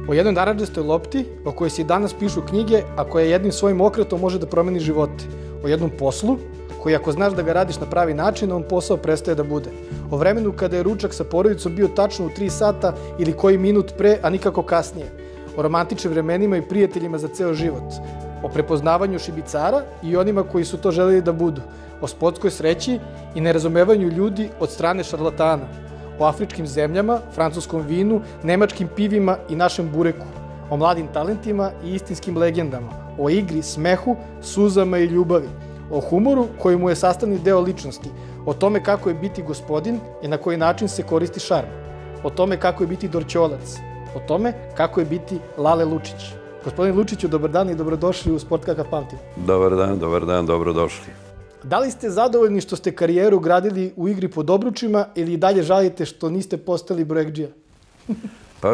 O jednoj narandžastoj lopti o kojoj se i danas pišu knjige, a koja jednim svojim okretom može da promeni živote. O jednom poslu koji ako znaš da ga radiš na pravi način, on posao prestaje da bude. O vremenu kada je ručak sa porodicom bio tačno u 3 sata ili koji minut pre, a nikako kasnije. O romantičnim vremenima i prijateljima za ceo život. O prepoznavanju šibicara i onima koji su to želeli da budu. O sportskoj sreći i nerazumevanju ljudi od strane šarlatana. O afričkim zemljama, francuskom vinu, nemačkim pivima i našem bureku. O mladim talentima i istinskim legendama. O igri, smehu, suzama i ljubavi. O humoru koji mu je sastavni deo ličnosti. O tome kako je biti gospodin i na koji način se koristi šarm. O tome kako je biti dorćolac. O tome kako je biti Lale Lučić. Gospodin Lučiću, dobar dan i dobrodošli u Sport kakav pamtim. Dobar dan, dobrodošli. Da li ste zadovoljni što ste karijeru gradili u igri pod obručima ili i dalje žalite što niste postali brojekdžija? Pa,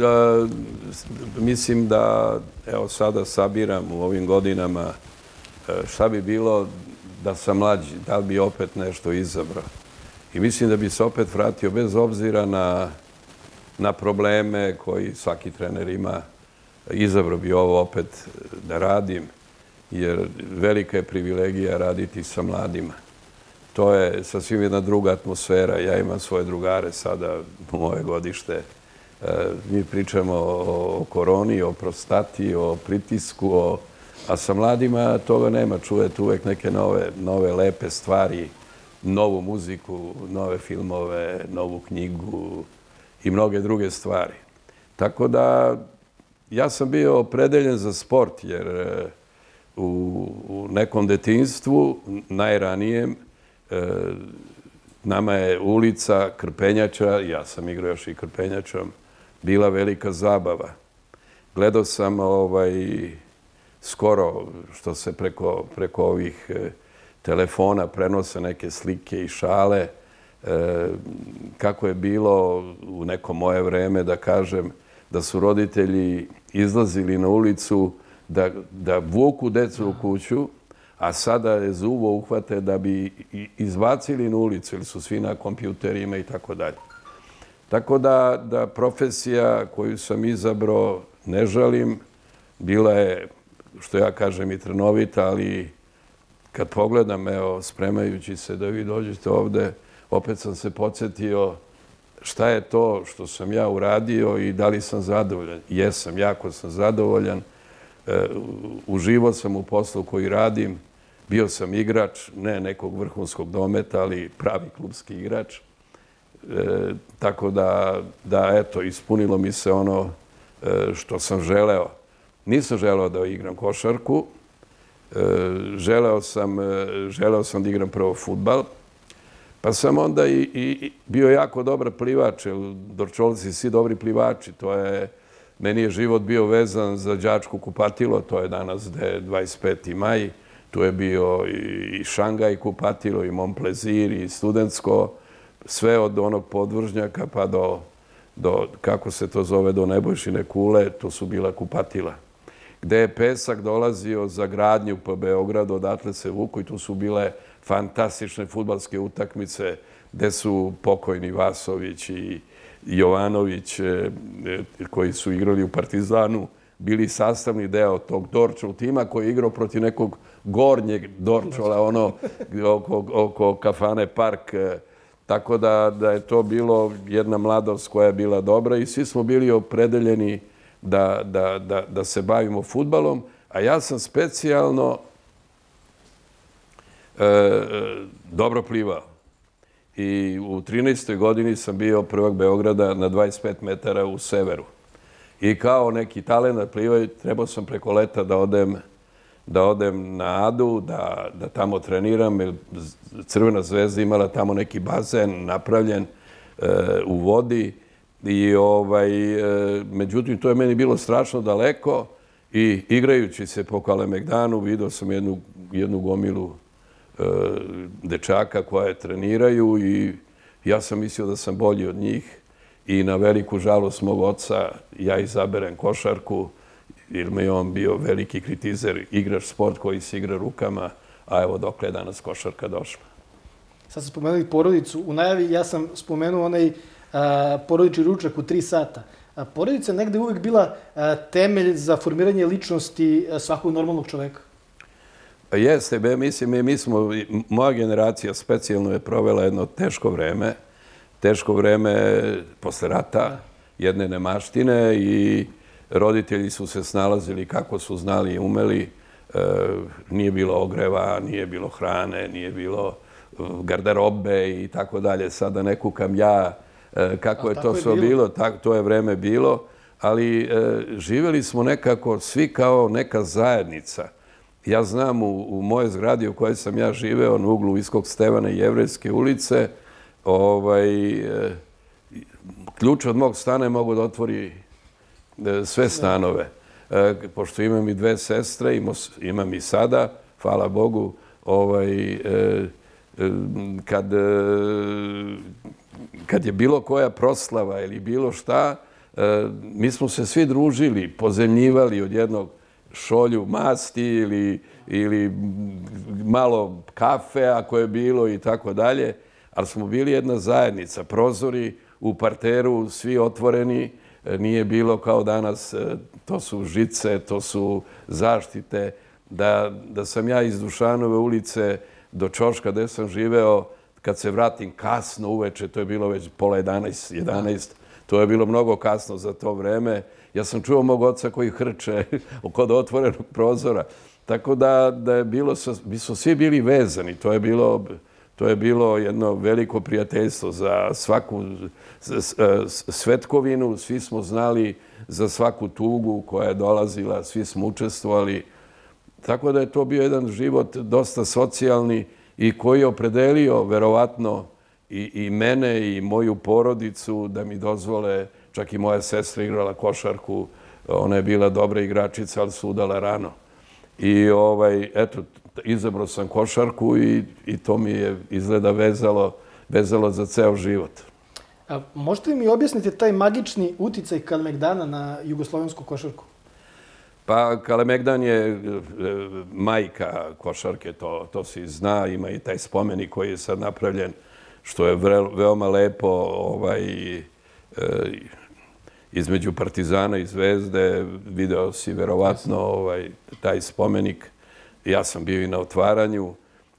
mislim da, evo sada sabiram u ovim godinama šta bi bilo da sam mlađi, da li bi opet nešto izabrao. I mislim da bi se opet vratio bez obzira na probleme koji svaki trener ima. Izabrao bi ovo opet da radim, jer velika je privilegija raditi sa mladima. To je sasvim jedna druga atmosfera. Ja imam svoje drugare sada, moje godište. Mi pričamo o koroni, o prostati, o pritisku, a sa mladima toga nema. Čujete uvek neke nove lepe stvari, novu muziku, nove filmove, novu knjigu i mnoge druge stvari. Tako da ja sam bio opredeljen za sport, jer u nekom detinjstvu, najranijem, nama je ulica Krpenjača, ja sam igrao još i Krpenjačom, bila velika zabava. Gledao sam skoro što se preko ovih telefona prenose neke slike i šale, kako je bilo u neko moje vreme, da kažem, da su roditelji izlazili na ulicu da vuku decu u kuću, a sada je zubo uhvate da bi izbacili na ulicu, ili su svi na kompjuterima i tako dalje. Tako da profesija koju sam izabrao ne žalim, bila je, što ja kažem, i trnovita, ali kad pogledam, evo, spremajući se da vi dođete ovde, opet sam se podsjetio šta je to što sam ja uradio i da li sam zadovoljan. Jesam, jako sam zadovoljan. Uživao sam u poslu koji radim. Bio sam igrač, ne nekog vrhunskog dometa, ali pravi klubski igrač. Tako da, eto, ispunilo mi se ono što sam želeo. Nisam želeo da igram košarku. Želeo sam da igram prvo fudbal. Pa sam onda i bio jako dobar plivač, jer dorćolci svi dobri plivači. Meni je život bio vezan za đačko kupatilo, to je danas gde je 25. maj. Tu je bio i Šangaj kupatilo, i Montplaisir, i studentsko. Sve od onog podvržnjaka pa do, kako se to zove, do Nebojšine kule, to su bila kupatila. Gde je pesak dolazio za gradnju po Beogradu, odatle se vuku i tu su bile fantastične fudbalske utakmice gde su pokojni Vasović i Jovanović, koji su igrali u Partizanu, bili sastavni deo tog Dorčol tima koji je igrao protiv nekog gornjeg Dorčola, ono oko kafane Park. Tako da je to bilo jedna mladost koja je bila dobra i svi smo bili opredeljeni da se bavimo fudbalom, a ja sam specijalno dobro plivao. I u 13. godini sam bio prvak Beograda na 25 metara u Severu. I kao neki talent plivao, trebao sam preko leta da odem na Adu, da tamo treniram, jer Crvena zvezda imala tamo neki bazen napravljen u vodi. Međutim, to je meni bilo strašno daleko i igrajući se po Kalemegdanu vidio sam jednu gomilu dečaka koje treniraju i ja sam mislio da sam bolji od njih i na veliku žalost mog oca ja izaberem košarku jer mi je on bio veliki kritizer, igraš sport koji se igra rukama, a evo dokle je danas košarka došla. Sad ste spomenuli porodicu. U najavi ja sam spomenuo onaj porodični ručak u 3 sata. porodica negde uvek bila temelj za formiranje ličnosti svakog normalnog čoveka. Jeste, mislim, moja generacija specijalno je provela jedno teško vreme posle rata, jedne nemaštine i roditelji su se snalazili kako su znali i umeli. Nije bilo ogreva, nije bilo hrane, nije bilo garderobe i tako dalje. Sada ne kukam ja kako je to sve bilo, to je vreme bilo, ali živjeli smo nekako svi kao neka zajednica. Ja znam u moje zgradi u kojoj sam ja živeo na uglu Iskog Stevana i Jevrejske ulice, ključ od mog stana je mogu da otvori sve stanove. Pošto imam i 2 sestre, imam i sada, hvala Bogu, kad je bilo koja proslava ili bilo šta, mi smo se svi družili, pozemljivali od jednog šolju masti ili malo kafe ako je bilo i tako dalje, ali smo bili jedna zajednica, prozori u parteru, svi otvoreni, nije bilo kao danas, to su žice, to su zaštite. Da sam ja iz Dušanove ulice do Ćoška gde sam živeo, kad se vratim kasno uveče, to je bilo već pola 11, to je bilo mnogo kasno za to vreme. Ja sam čuo mog oca koji hrče kod otvorenog prozora. Tako da je bilo, mi smo svi bili vezani. To je bilo jedno veliko prijateljstvo za svaku svetkovinu. Svi smo znali za svaku tugu koja je dolazila, svi smo učestvovali. Tako da je to bio jedan život dosta socijalni i koji je opredelio verovatno i mene i moju porodicu da mi dozvole, čak i moja sestra igrala košarku, ona je bila dobra igračica, ali su udala rano. I eto, izabrao sam košarku i to mi je izgleda vezalo za ceo život. Možete li mi objasniti taj magični uticaj Kalemegdana na jugoslovensku košarku? Pa Kalemegdan je majka košarke, to se zna. Ima i taj spomenik koji je sad napravljen, što je veoma lepo između Partizana i Zvezde. Video si verovatno taj spomenik. Ja sam bio i na otvaranju.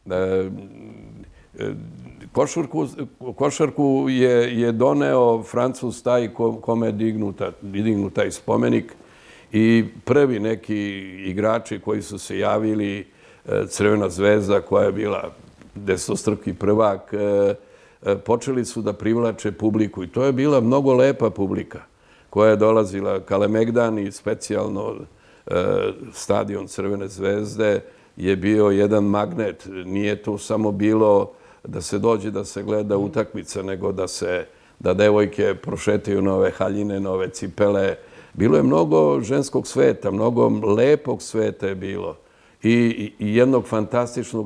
Košarku je doneo Francuz taj kome je dignut taj spomenik. I prvi neki igrači koji su se javili, Crvena zvezda koja je bila desetostruki prvak, počeli su da privlače publiku. I to je bila mnogo lepa publika koja je dolazila. Kalemegdan i specijalno stadion Crvene zvezde je bio jedan magnet. Nije to samo bilo da se dođe da se gleda utakmica, nego da devojke prošetaju nove haljine, nove cipele. Bilo je mnogo ženskog sveta, mnogo lepog sveta je bilo i jednog fantastičnog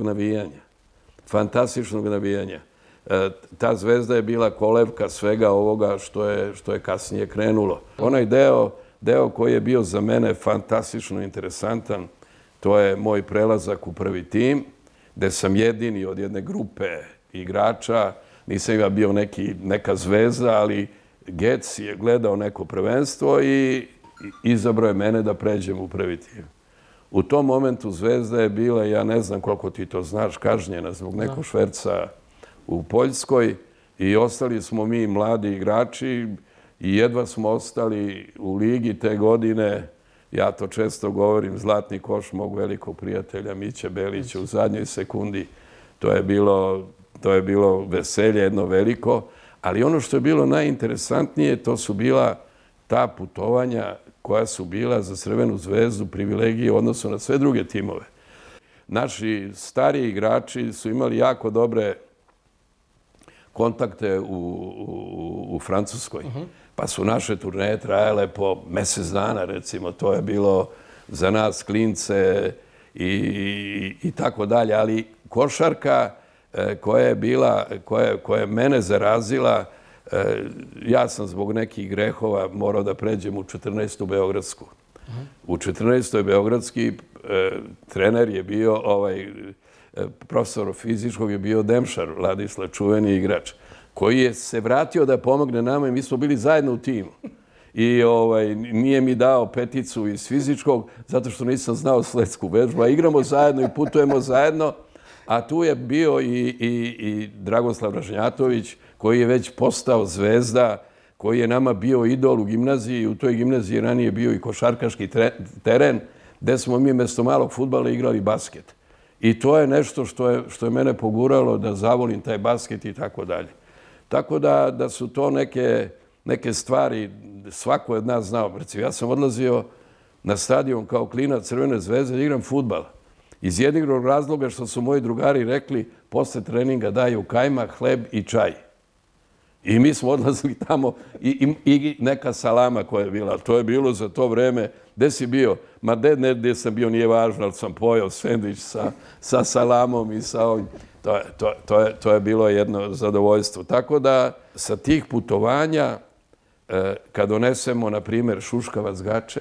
navijanja. Ta Zvezda je bila kolevka svega ovoga što je kasnije krenulo. Onaj deo koji je bio za mene fantastično interesantan, to je moj prelazak u prvi tim, gde sam jedini od jedne grupe igrača, nisam ja bio neka zvezda, ali Gec je gledao neko prvenstvo i izabrao je mene da pređem u prvi tim. U tom momentu Zvezda je bila, ja ne znam koliko ti to znaš, kažnjena zbog nekog šverca u Poljskoj i ostali smo mi mladi igrači i jedva smo ostali u ligi te godine. Ja to često govorim, zlatni koš mog velikog prijatelja Miće Belića u zadnjoj sekundi. To je bilo veselje jedno veliko. Ali ono što je bilo najinteresantnije, to su bila ta putovanja koja su bila za Crvenu zvezdu privilegije u odnosu na sve druge timove. Naši stariji igrači su imali jako dobre kontakte u Francuskoj. Pa su naše turneje trajale po mesec dana, recimo. To je bilo za nas klince i tako dalje. Ali košarka koja je mene zarazila, ja sam zbog nekih grehova morao da pređem u 14. Beogradsku. U 14. Beogradski trener je bio, profesor fizičkog je bio Demšar, Vladislav, čuveni igrač, koji je se vratio da pomogne nama i mi smo bili zajedno u timu. i nije mi dao peticu iz fizičkog zato što nisam znao sletsku vežbu. A igramo zajedno i putujemo zajedno. A tu je bio i Dragoslav Ražnjatović koji je već postao zvezda, koji je nama bio idol u gimnaziji. U toj gimnaziji ranije bio i košarkaški teren gde smo mi mjesto malog fudbala igrali basket. I to je nešto što je mene poguralo da zavolim taj basket i tako dalje. Tako da su to neke stvari, svako je od nas znao. Recimo, ja sam odlazio na stadion kao klinac Crvene zvezde da igram fudbal. Iz jednog razloga što su moji drugari rekli posle treninga daju kajmak, hleb i čaj. I mi smo odlazili tamo i neka salama koja je bila. To je bilo za to vreme. Gde si bio? Ma gde sam bio nije važno, ali sam pojao sendvič sa salamom i sa ovim. To je bilo jedno zadovoljstvo. Tako da sa tih putovanja, kad donesemo, na primjer, šuškavac gače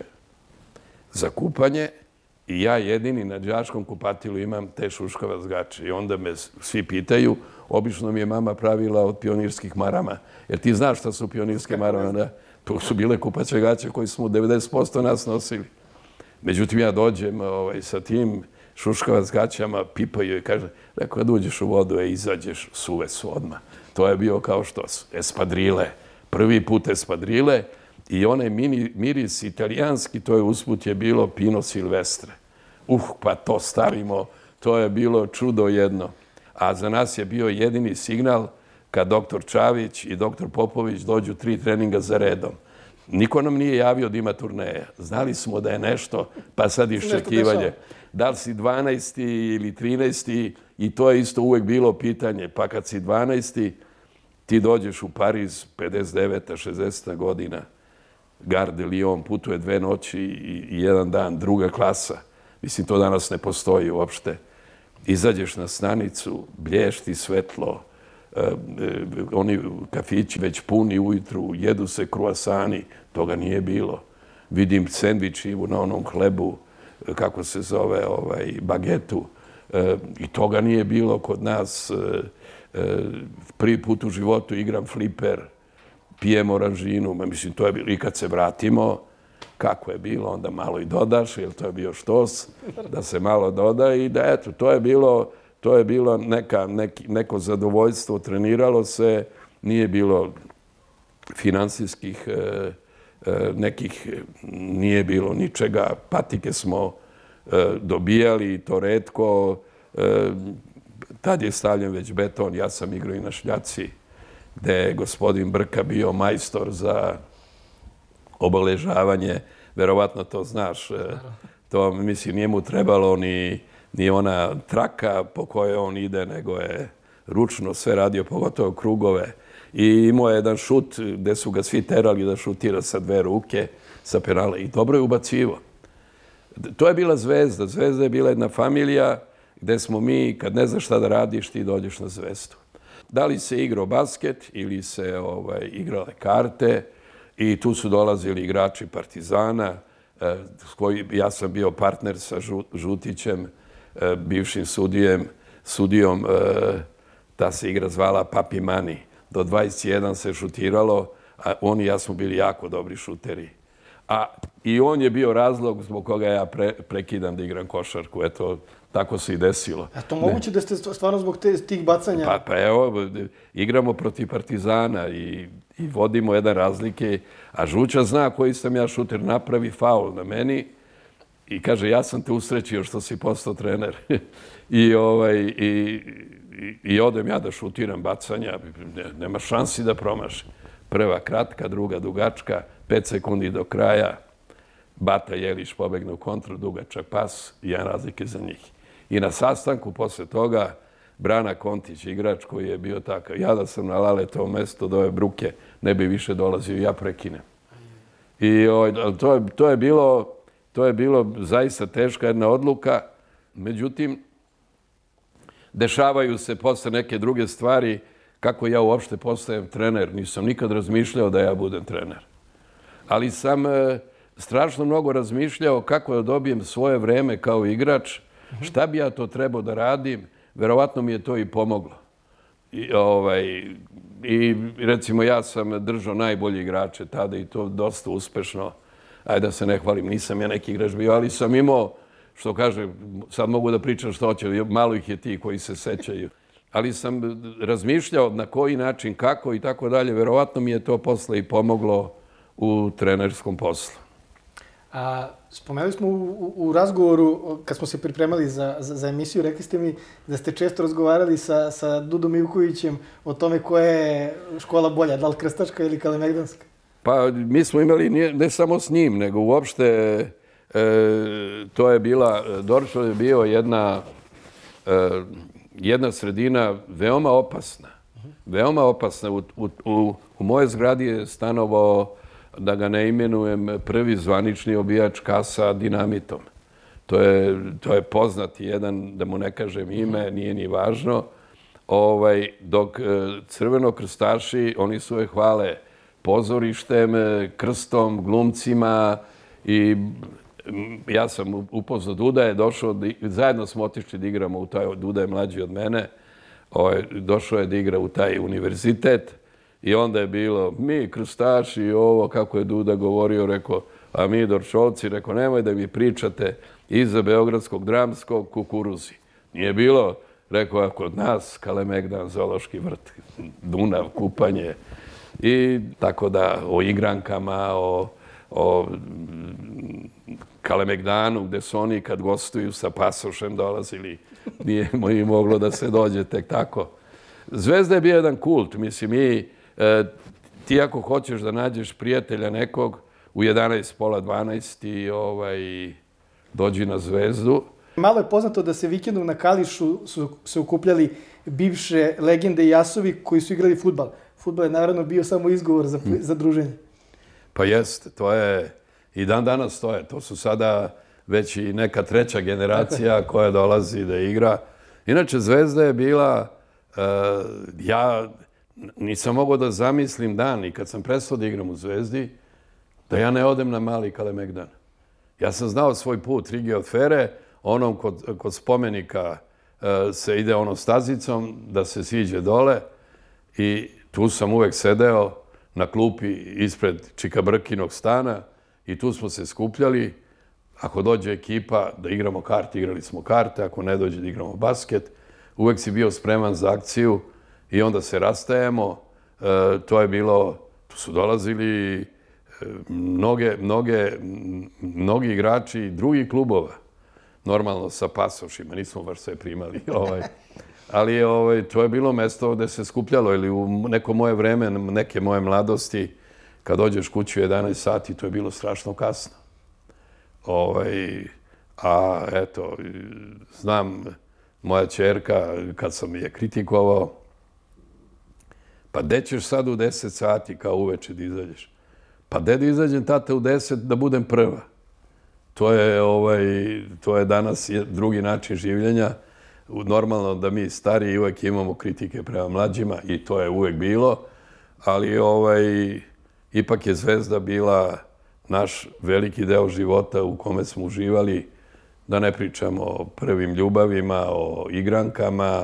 za kupanje, i ja jedini na đačkom kupatilu imam te šuškavac gače. I onda me svi pitaju, obično mi je mama pravila od pionirskih marama. Jer ti znaš šta su pionirske marame, da? To su bile kupaće gaće koji smo 90% nas nosili. Međutim, ja dođem sa tim šuškavac gaćama, pipaju i kaže, rekao, kad uđeš u vodu, izađeš, suve su odmah. To je bio kao što su espadrile. Prvi put espadrile i onaj miris italijanski, to je usput je bilo Pino Silvestre. Pa to stavimo, to je bilo čudo jedno. A za nas je bio jedini signal kad doktor Čavić i doktor Popović dođu 3 treninga za redom. Niko nam nije javio da ima turneja. Znali smo da je nešto, pa sad iščekivanje. Da li si 12. ili 13. i to je isto uvek bilo pitanje. Pa kad si 12. ti dođeš u Pariz, 59. 60. godina, Gare de Lyon, putuje 2 noći i 1 dan, druga klasa. Mislim, to danas ne postoji uopšte. Izađeš na stanicu, blješti svetlo, oni kafići već puni ujutru, jedu se kruasani, toga nije bilo. Vidim sendviči na onom hlebu, kako se zove, bagetu, i toga nije bilo kod nas. Prvi put u životu igram fliper, pijem oranžinu, mislim, to je bilo i kad se vratimo, kako je bilo, onda malo i dodaš, jer to je bio štos, da se malo doda i da, eto, to je bilo neko zadovoljstvo, treniralo se, nije bilo finansijskih nekih, nije bilo ničega, patike smo dobijali, to retko, tad je stavljen već beton, ja sam igrao i na šljaci, gde je gospodin Brka bio majstor za obeležavanje, verovatno to znaš, to mislim nije mu trebalo ni ona traka po kojoj on ide, nego je ručno sve radio, pogotovo krugove. I imao je jedan šut gde su ga svi terali da šutira sa 2 ruke, sa penala i dobro je ubacivo. To je bila Zvezda. Zvezda je bila jedna familija gde smo mi, kad ne znaš šta da radiš, ti dođeš na Zvezdu. Da li se igrao basket ili se igrale karte i tu su dolazili igrači Partizana, ja sam bio partner sa Žutićem, bivšim sudijom, ta se igra zvala Papi Mani. Do 21 se šutiralo, a on i ja smo bili jako dobri šuteri. I on je bio razlog zbog koga ja prekidam da igram košarku. Eto, tako se i desilo. A to moguće da ste stvarno zbog tih bacanja? Pa evo, igramo protiv Partizana i vodimo jedan razlike, a Žuća zna koji sam ja šuter, napravi faul na meni i kaže, ja sam te usrećio što si postao trener. I odem ja da šutiram bacanja, nema šansi da promaši. Prva kratka, druga dugačka, 5 sekundi do kraja, Bata Jelić pobegne u kontru, dugačak pas, 1 razlike za njih. I na sastanku posle toga Brana Kontić, igrač koji je bio takav, ja da sam na Laletovo mesto do ove bruke, ne bi više dolazio, ja prekinem. I to je bilo zaista teška jedna odluka, međutim, dešavaju se posle neke druge stvari, kako ja uopšte postajem trener. Nisam nikad razmišljao da ja budem trener. Ali sam strašno mnogo razmišljao kako da dobijem svoje vreme kao igrač, šta bi ja to trebao da radim, verovatno mi je to i pomoglo. I recimo ja sam držao najbolji igrače tada i to dosta uspešno. Ajde da se ne hvalim, nisam ja neki igrač bio, ali sam imao, što kaže, sad mogu da pričam što hoće, malo ih je ti koji se sećaju. Ali sam razmišljao na koji način, kako i tako dalje. Verovatno mi je to posle i pomoglo u trenerskom poslu. Spomenuli smo u razgovoru, kad smo se pripremali za emisiju, rekli ste mi da ste često razgovarali sa Dudom Ivkovićem o tome koja je škola bolja, da li krstaška ili kalemegdanska? Pa mi smo imali ne samo s njim, nego uopšte to je bila, Dorčol je bio jedna sredina veoma opasna. Veoma opasna. U mojoj zgradi je stanovao, da ga ne imenujem, prvi zvanični obijač kasa dinamitom. To je poznati jedan, da mu ne kažem ime, nije ni važno. Dok crvenokrstaši, oni su je hvale pozorištem, krstom, glumcima i ja sam upoznao Duda, je došao, zajedno smo otišli da igramo u taj, Duda je mlađi od mene, došao je da igra u taj univerzitet i onda je bilo mi krstaši i ovo, kako je Duda govorio, rekao, a mi Dorčolci, rekao, nemoj da mi pričate iza Beogradskog dramskog kukuruzi. Nije bilo, rekao, kod nas Kalemegdan, zoološki vrt, Dunav, kupanje i tako da o igrankama, o Kalemegdanu, gde su oni kad gostuju sa pasošem dolazili, nije im moglo da se dođe tek tako. Zvezda je bio jedan kult, mislim, ti ako hoćeš da nađeš prijatelja nekog u 11, pola 12 i dođi na Zvezdu. Malo je poznato da se vikendom na Kališu su se okupljali bivše legende i jasovi koji su igrali fudbal. Fudbal je naravno bio samo izgovor za druženje. Pa jeste, to je i dan danas to je. To su sada već i neka treća generacija koja dolazi da igra. Inače, Zvezda je bila, ja nisam mogao da zamislim dan i kad sam prestao da igram u Zvezdi, da ja ne odem na mali Kalemegdan. Ja sam znao svoj put, Rige od Fere, onom kod spomenika se ide stazicom, da se siđe dole i tu sam uvek sedeo na klupi ispred Čika Brkinog stana i tu smo se skupljali. Ako dođe ekipa da igramo karte, igrali smo karte, ako ne dođe da igramo basket, uvek si bio spreman za akciju i onda se rastajemo. To je bilo, tu su dolazili mnogi igrači drugih klubova, normalno sa pasošima, nismo baš sve primali. Ali to je bilo mesto gde se skupljalo ili u neko moje vreme, neke moje mladosti, kad dođeš kući u 11 sati, to je bilo strašno kasno. A eto, znam, moja ćerka, kad sam je kritikovao, pa gde ćeš sad u 10 sati kao uveče da izađeš? Pa gde da izađem, tate, u 10 da budem prva? To je danas drugi način življenja. Normalno da mi stariji uvek imamo kritike prema mlađima i to je uvek bilo, ali ipak je Zvezda bila naš veliki deo života u kome smo uživali, da ne pričamo o prvim ljubavima, o igrankama,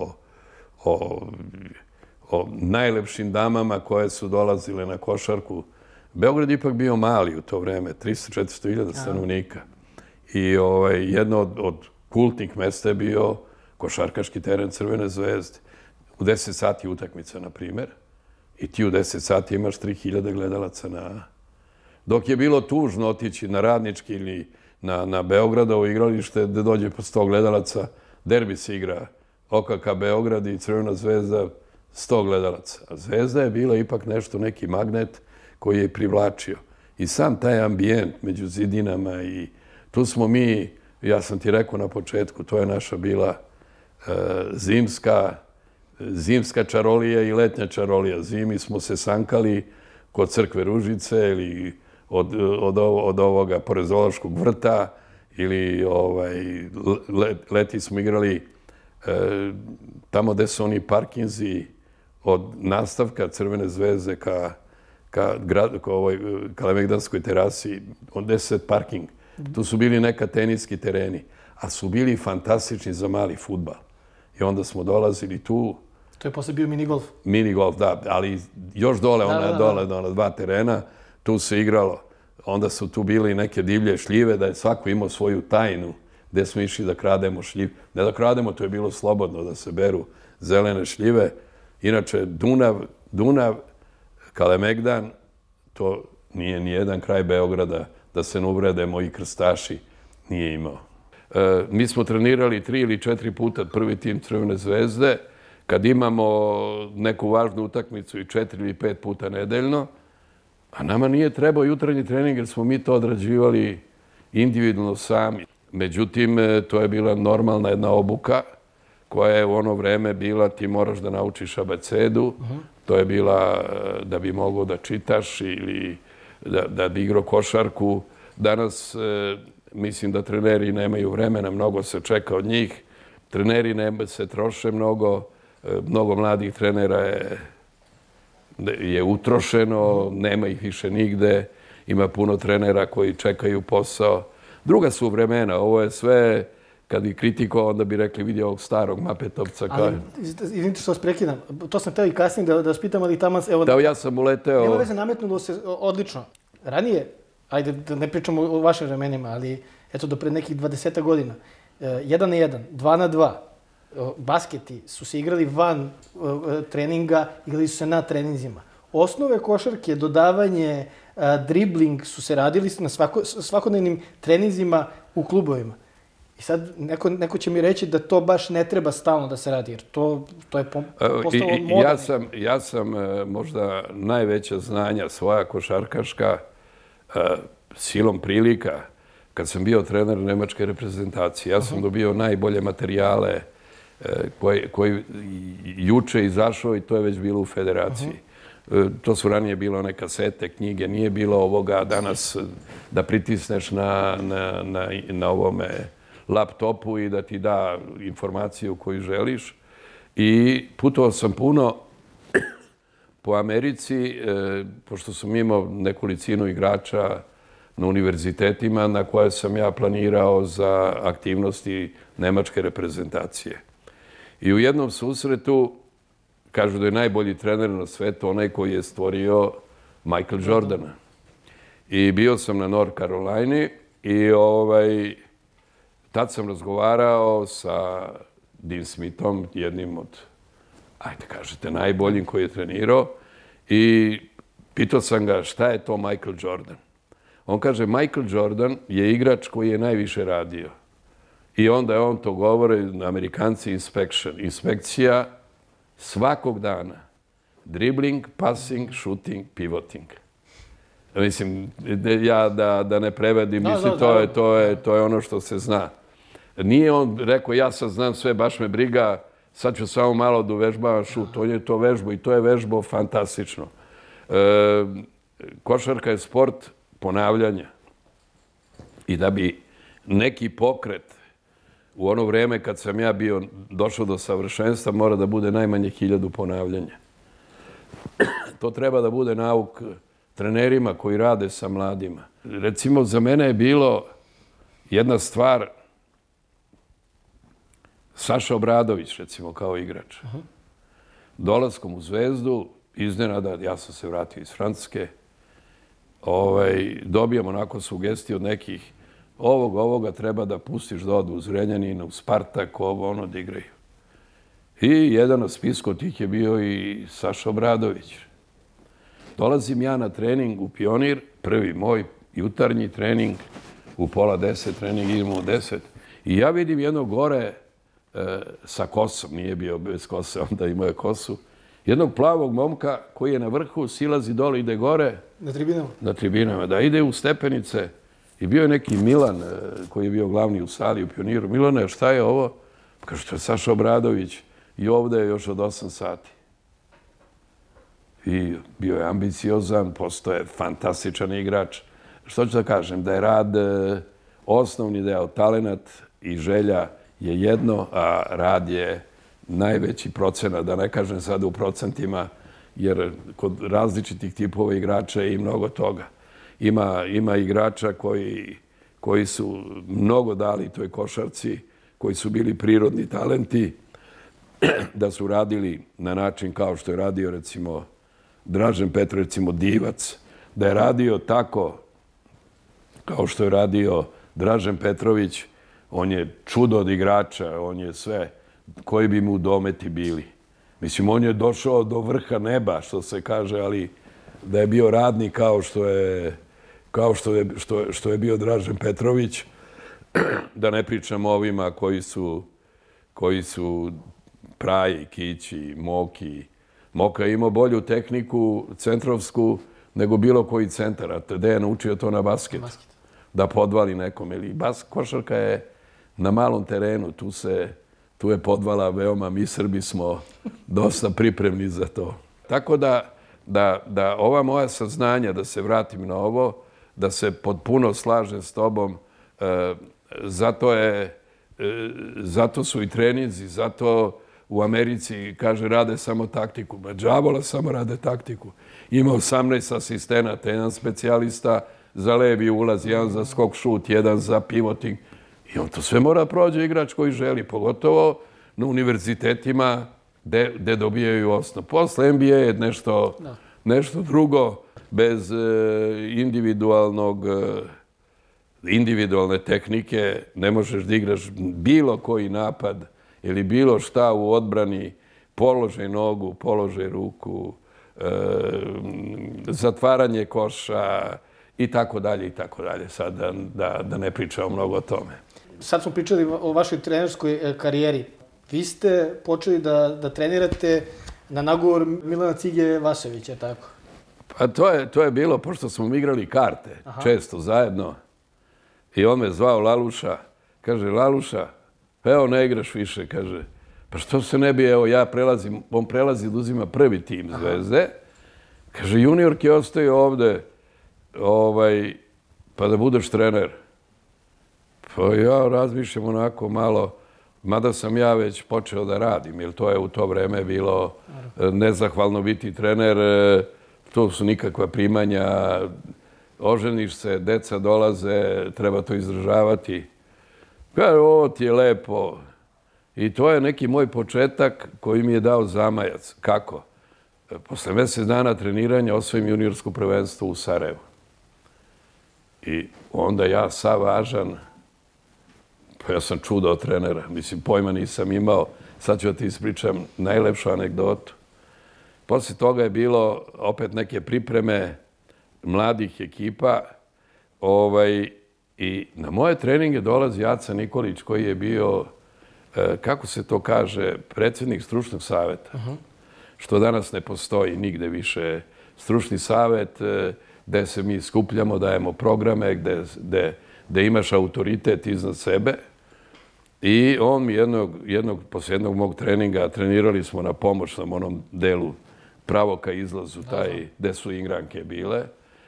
o najlepšim damama koje su dolazile na košarku. Beograd ipak bio mali u to vreme, 300-400 hiljada stanovnika. I jedno od kultnih mesta je bio košarkaški teren Crvene Zvezde. U 10 sati utakmica, na primer. I ti u 10 sati imaš 3000 gledalaca na... Dok je bilo tužno otići na Radnički ili na Beogradovo igralište gde dođe po 100 gledalaca, derbi se igra OKK Beograd i Crvena Zvezda 100 gledalaca. A Zvezda je bila ipak nešto, neki magnet koji je privlačio. I sam taj ambijent među zidinama i tu smo mi, ja sam ti rekao na početku, to je naša bila zimska čarolija i letnja čarolija. Zimi smo se sankali kod crkve Ružice ili od ovoga pored zoološkog vrta ili leti smo igrali tamo gde su oni parkinzi od nastavka Crvene Zvezde ka Kalemegdanskoj terasi, od 10 parking. Tu su bili neka teniski tereni, a su bili fantastični za mali fudbal. I onda smo dolazili tu. To je posle bio minigolf. Minigolf, da, ali još dole, ona dva terena, tu se igralo. Onda su tu bili neke divlje šljive, da je svako imao svoju tajnu gde smo išli da krademo šljive. Ne da krademo, to je bilo slobodno da se beru zelene šljive. Inače, Dunav, Kalemegdan, to nije ni jedan kraj Beograda, da se ne uvrede moji krstaši, nije imao. Mi smo trenirali 3 ili 4 puta prvi tim Crvene zvezde. Kad imamo neku važnu utakmicu i 4 ili 5 puta nedeljno, a nama nije trebao jutarnji trening jer smo mi to odrađivali individualno sami. Međutim, to je bila normalna jedna obuka koja je u ono vreme bila ti moraš da naučiš abecedu. To je bila da bi mogao da čitaš ili da bi igrao košarku. Danas mislim da treneri nemaju vremena, mnogo se čeka od njih. Treneri se troše mnogo, mnogo mladih trenera je utrošeno, nema ih više nigde. Ima puno trenera koji čekaju posao. Druga su vremena, ovo je sve, kad bi kritikovao, onda bi rekli vidi ovog starog Mapetovca. Ali, izvinite što vas prekidam, to sam teo i kasnije da vas pitam, ali tamo... Da, ja sam uleteo... Nema veze, nametnulo se odlično. Ranije, ajde da ne pričamo o vašim vremenima, ali eto do pred nekih 20 godina, 1 na 1, 2 na 2, basketi su se igrali van treninga, igrali su se na treninzima. Osnove košarke, dodavanje, dribling su se radili na svakodnevnim treninzima u klubovima. I sad neko će mi reći da to baš ne treba stalno da se radi, jer to je postalo moda. Ja sam možda najveća znanja svoja košarkaška silom prilika. Kad sam bio trener nemačke reprezentacije, ja sam dobio najbolje materijale koji juče izašao i to je već bilo u federaciji. To su ranije bilo one kasete, knjige, nije bilo ovoga danas da pritisneš na ovome laptopu i da ti da informaciju koju želiš. I putovao sam puno po Americi, pošto sam imao nekolicinu igrača na univerzitetima na koje sam ja planirao za aktivnosti nemačke reprezentacije. I u jednom susretu kažu da je najbolji trener na svetu onaj koji je stvorio Michael Jordana. I bio sam na North Carolini i tad sam razgovarao sa Dean Smithom, jednim od, ajde kažete, najboljim koji je trenirao. I pitao sam ga šta je to Michael Jordan. On kaže, Michael Jordan je igrač koji je najviše radio. I onda je on to govore, Amerikanci, inspekcija svakog dana. Dribbling, passing, shooting, pivoting. Mislim, ja da ne prevedim, mislim, to je ono što se zna. Nije on rekao, ja sad znam sve, baš me briga, sad ću samo malo da uvežbavam šut. On je to vežbo i to je vežbo fantastično. Košarka je sport ponavljanja. I da bi neki pokret u ono vreme kad sam ja bio došao do savršenstva mora da bude najmanje 1000 ponavljanja. To treba da bude nauk trenerima koji rade sa mladima. Recimo, za mene je bilo jedna stvar Saša Obradović, recimo, kao igrač. Dolaskom u Zvezdu, iznenada, ja sam se vratio iz Francuske, dobijam onako sugestiju od nekih ovoga treba da pustiš da odu u Zrenjanin, u Spartak, ono da igraju. I jedan od spisku tih je bio i Saša Obradović. Dolazim ja na trening u Pionir, prvi moj jutarnji trening, u 9:30 trening, idemo u 10. I ja vidim jednog gore sa kosom, nije bio bez kose, onda imao je kosu, jednog plavog momka koji je na vrhu, silazi dole, ide gore. Na tribinama? Na tribinama, da ide u stepenice. I bio je neki Milan koji je bio glavni u sali u Pioniru. Milane, šta je ovo? Kaže, to je Saša Obradović i ovde je još od 8 sati. I bio je ambiciozan, postao je fantastičan igrač. Što ću da kažem? Da je rad osnovni deo, talenat i želja je jedno, a rad je najveći procenat, da ne kažem sad u procentima, jer kod različitih tipova igrača je i mnogo toga. Ima igrača koji su mnogo dali toj košarci, koji su bili prirodni talenti, da su radili na način kao što je radio, recimo, Dražen Petrović, recimo Divac, da je radio tako kao što je radio Dražen Petrović, on je čudo od igrača, on je sve, koji bi mu dometi bili. Mislim, on je došao do vrha neba, što se kaže, ali da je bio radnik kao što je bio Dražen Petrović, da ne pričam o ovima koji su Praji, Kići, Moki. Moka je imao bolju tehniku centrovsku nego bilo koji centar. A gde je naučio to na basketu? Da podvali nekom. Ili košarka je na malom terenu. Tu je podvala veoma. Mi Srbi smo dosta pripremni za to. Tako da ova moja saznanja, da se vratim na ovo, da se potpuno slažem s tobom, zato su i treninzi, zato u Americi, kaže, rade samo taktiku. Ma đavola samo rade taktiku. Ima 18 asistenata, jedan specijalista za levi ulaz, jedan za skok šut, jedan za pivoting. I on to sve mora prođe igrač koji želi, pogotovo na univerzitetima gde dobijaju osnov. Posle NBA je nešto drugo, bez individualne tehnike ne možeš da igraš bilo koji napad ili bilo šta u odbrani, položaj nogu, položaj ruku, zatvaranje koša i tako dalje i tako dalje. Sad da ne pričamo mnogo o tome. Sad smo pričali o vašoj trenerskoj karijeri. Vi ste počeli da trenirate na nagovor Milana Cige Vasovića, tako? Pa to je bilo, pošto smo igrali karte često zajedno. I on me zvao Laluša. Kaže, Laluša, evo ne igraš više, kaže. Pa što se ne bi, evo ja prelazim, on prelazi da uzima prvi tim Zvezde. Kaže, juniorki ostaju ovde, pa da budeš trener. Pa ja razmišljam onako malo, mada sam ja već počeo da radim, jer to je u to vreme bilo nezahvalno biti trener, to su nikakva primanja, oženiš se, deca dolaze, treba to izdržavati. Kaže, ovo ti je lepo. I to je neki moj početak koji mi je dao zamajac. Kako? Posle mjesec dana treniranja osvojim juniorsko prvenstvo u Sarajevu. I onda ja sav važan, pa ja sam čudo od trenera. Mislim, pojma nisam imao. Sad ću da ti ispričam najlepšu anegdotu. Posle toga je bilo opet neke pripreme mladih ekipa i na moje treninge dolazi Aca Nikolić koji je bio, kako se to kaže, predsjednik stručnog saveta. Što danas ne postoji nigde više. Stručni savet gde se mi skupljamo, dajemo programe, gde imaš autoritet iznad sebe. I on mi posle jednog mog treninga, trenirali smo na pomoćnom onom delu pravo ka izlazu, taj gde su igranke bile.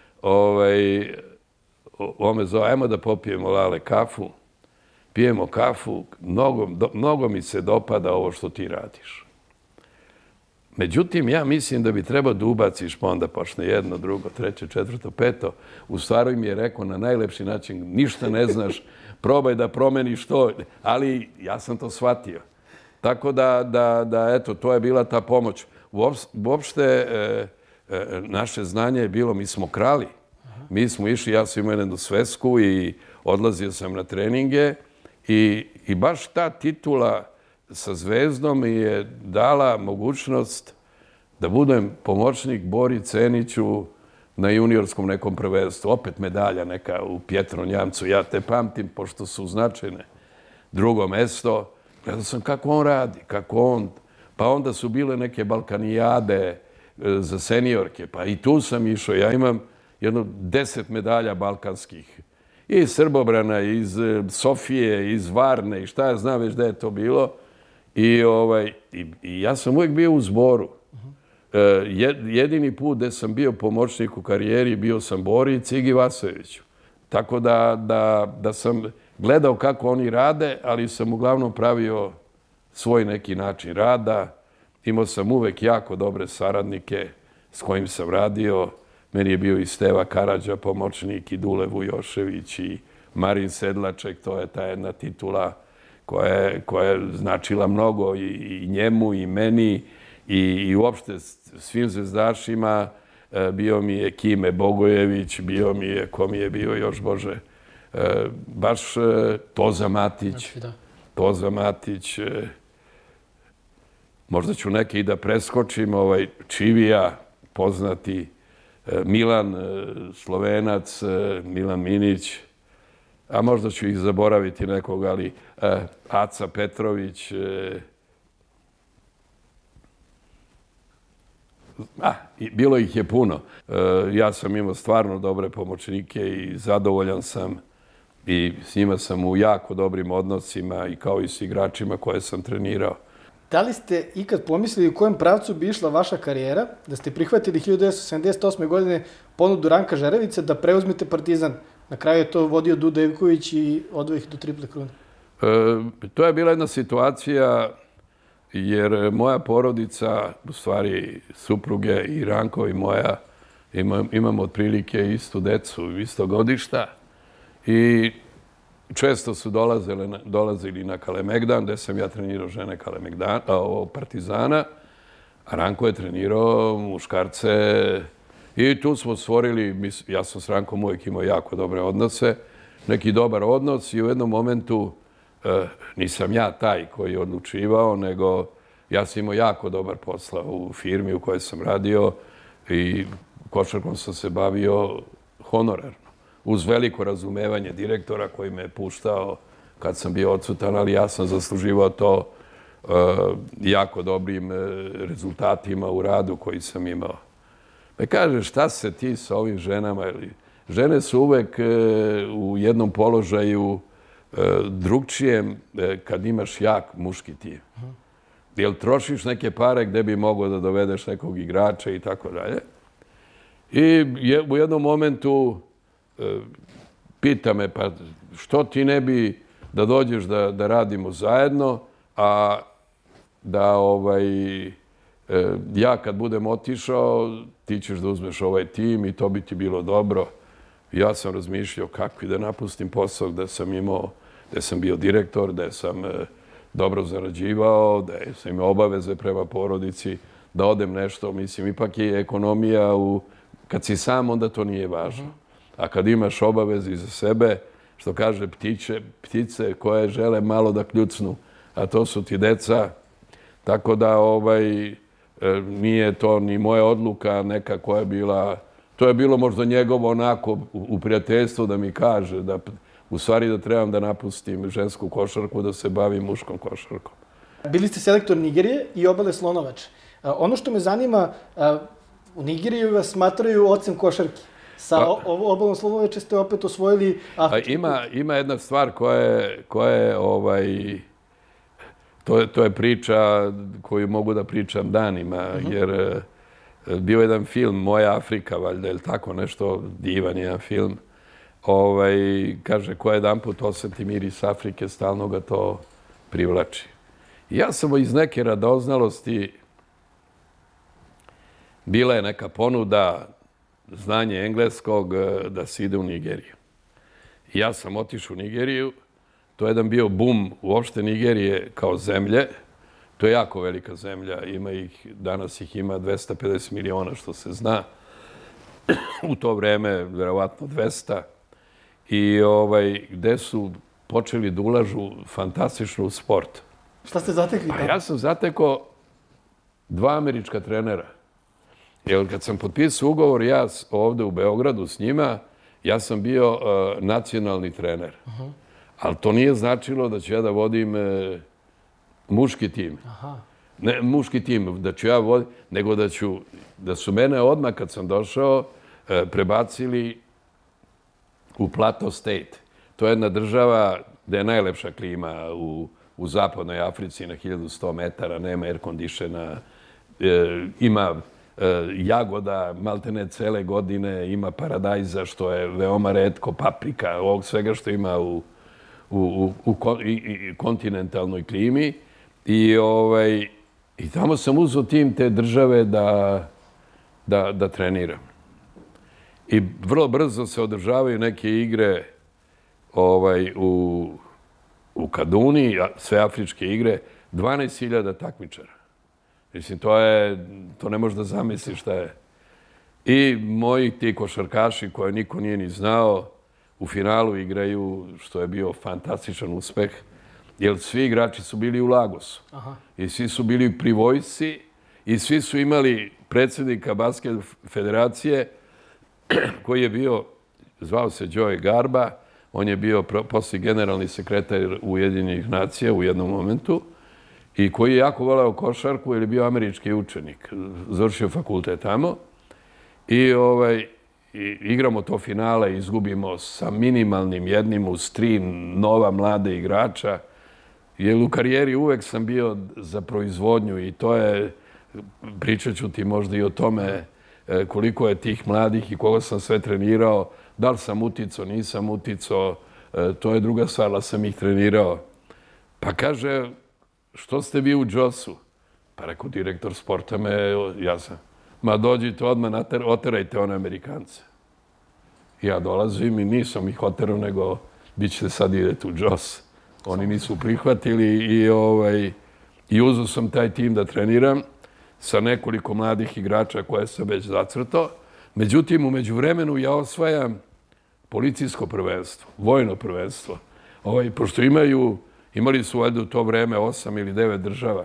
On me zove, ajmo da popijemo, Lale, kafu. Pijemo kafu, mnogo mi se dopada ovo što ti radiš. Međutim, ja mislim da bi trebao da ubaciš, pa onda počne jedno, drugo, treće, četvrto, peto. U stvari mi je rekao na najlepši način, ništa ne znaš, probaj da promeniš to, ali ja sam to shvatio. Tako da, eto, to je bila ta pomoć. Uopšte, naše znanje je bilo, mi smo krali. Mi smo išli, ja sam imao jednu svesku i odlazio sam na treninge i baš ta titula sa Zvezdom mi je dala mogućnost da budem pomoćnik Bori Ceniću na juniorskom nekom prvenstvu. Opet medalja neka u Pjetronjamcu. Ja te pamtim, pošto su značajne. Drugo mesto. Gledao sam kako on radi, pa onda su bile neke balkanijade za seniorke, pa i tu sam išao. Ja imam 10 medalja balkanskih. Iz Srbobrana, iz Sofije, iz Varne i šta ja znam već da je to bilo. I ja sam uvijek bio u Zboru. Jedini put gde sam bio pomoćnik u karijeri bio sam Bori i Cigi Vasojeviću. Tako da sam gledao kako oni rade, ali sam uglavnom pravio svoj neki način rada. Imao sam uvek jako dobre saradnike s kojim sam radio. Meni je bio i Steva Karadža pomoćnik, i Dule Vujošević, i Marin Sedlaček, to je ta jedna titula koja je značila mnogo i njemu i meni i uopšte svim zvezdašima. Bio mi je Kime Bogojević, bio mi je, ko mi je bio još, Bože, baš Toza Matić. Toza Matić, možda ću neke i da preskočim, Čivija, poznati, Milan Slovenac, Milan Minić, a možda ću ih zaboraviti nekog, ali Aca Petrović, bilo ih je puno. Ja sam imao stvarno dobre pomoćnike i zadovoljan sam i s njima sam u jako dobrim odnosima i kao i s igračima koje sam trenirao. Da li ste ikad pomislili u kojem pravcu bi išla vaša karijera, da ste prihvatili 1978. godine ponudu Ranka Žerevića da preuzmete Partizan? Na kraju je to vodio Duda Ivković i odveo ih do triple krune. To je bila jedna situacija jer moja porodica, u stvari supruge i Ranko i moja, imamo otprilike istu decu, isto godišta i često su dolazili na Kalemegdan, gde sam ja trenirao žene Partizana, a Ranko je trenirao muškarce i tu smo stvorili, ja sam s Rankom uvijek imao jako dobre odnose, neki dobar odnos i u jednom momentu nisam ja taj koji je odlučivao, nego ja sam imao jako dobar posla u firmi u kojoj sam radio i košarkom sam se bavio honorarno, uz veliko razumevanje direktora koji me je puštao kad sam bio odsutan, ali ja sam zasluživao to jako dobrim rezultatima u radu koji sam imao. Me kaže, šta se ti sa ovim ženama? Žene su uvek u jednom položaju drugčijem kad imaš jak muški tim. Jel trošiš neke pare gde bi mogao da dovedeš nekog igrača i tako dalje. I u jednom momentu pita me, pa što ti ne bi da dođeš da radimo zajedno, a da ja kad budem otišao, ti ćeš da uzmeš ovaj tim i to bi ti bilo dobro. Ja sam razmišljao kako da napustim posao gde sam imao, gde sam bio direktor, gde sam dobro zarađivao, gde sam imao obaveze prema porodici, da odem nešto. Mislim, ipak je ekonomija, kad si sam, onda to nije važno. A kad imaš obaveze iza sebe, što kaže ptice koje žele malo da kljucnu, a to su ti deca, tako da nije to ni moja odluka neka koja je bila. To je bilo možda njegovo onako u prijateljstvu da mi kaže da u stvari da trebam da napustim žensku košarku, da se bavim muškom košarkom. Bili ste selektor Nigerije i Obale Slonovače. Ono što me zanima, u Nigeriji vas smatraju ocem košarke. Sa Obalom Slonovače ste opet osvojili afrički kup. Ima jedna stvar koja je to je priča koju mogu da pričam danima, jer bio jedan film Moja Afrika, valjda, ili tako nešto, divan jedan film. Kaže, ko jedan put osjeti miris Afrike, stalno ga to privlači. Ja sam iz neke radoznalosti, bila je neka ponuda, znanje engleskog, da se ide u Nigeriju. Ja sam otišao u Nigeriju, to je jedan bio bum uopšte Nigerije kao zemlje. To je jako velika zemlja, danas ih ima 250 miliona, što se zna. U to vreme, verovatno 200. I gde su počeli da ulažu fantastično u sport. Šta ste zatekli? Pa ja sam zatekao 2 američka trenera. Jer kad sam potpisao ugovor, ja ovde u Beogradu s njima, ja sam bio nacionalni trener. Ali to nije značilo da ću ja da vodim muški tim. Ne muški tim, da ću ja voditi, nego da su mene odmah kad sam došao prebacili u Plateau State. To je jedna država gde je najlepša klima u zapadnoj Africi na 1100 metara, nema air conditiona, ima jagoda maltene cele godine, ima paradajza što je veoma retko, paprika, ovog svega što ima u kontinentalnoj klimi. I tamo sam uzeo tim te države da treniram. I vrlo brzo se održavaju neke igre u Kaduni, sve afričke igre, 12.000 takmičara. Mislim, to ne možeš da zamisliš šta je. I moji ti košarkaši koje niko nije ni znao, u finalu igraju, što je bio fantastičan uspeh, jer svi igrači su bili u Lagosu. I svi su bili pri vojsci i svi su imali predsjednika Basket federacije koji je bio, zvao se Joe Garba, on je bio poslije generalni sekretar Ujedinjenih nacija u jednom momentu i koji je jako voleo košarku jer je bio američki učenik. Završio fakultet tamo i igramo to finale, izgubimo sa minimalnim jednim uz 3 nova mlade igrača. Jer u karijeri uvek sam bio za proizvodnju i to je, pričat ću ti možda i o tome koliko je tih mladih i koga sam sve trenirao, da li sam uticao, nisam uticao, to je druga stvar, da sam ih trenirao. Pa kaže, što ste vi u Josu? Pa rekao, direktor sporta ja sam. Ma dođite odmah, oterajte one Amerikance. Ja dolazim i nisam ih oterao, nego bit ćete sad idete u Jos. Oni nisu prihvatili i uzeo sam taj tim da treniram sa nekoliko mladih igrača koje sam već zacrtao. Međutim, u međuvremenu ja osvajam policijsko prvenstvo, vojno prvenstvo. Pošto imali su valjda u to vreme 8 ili 9 država.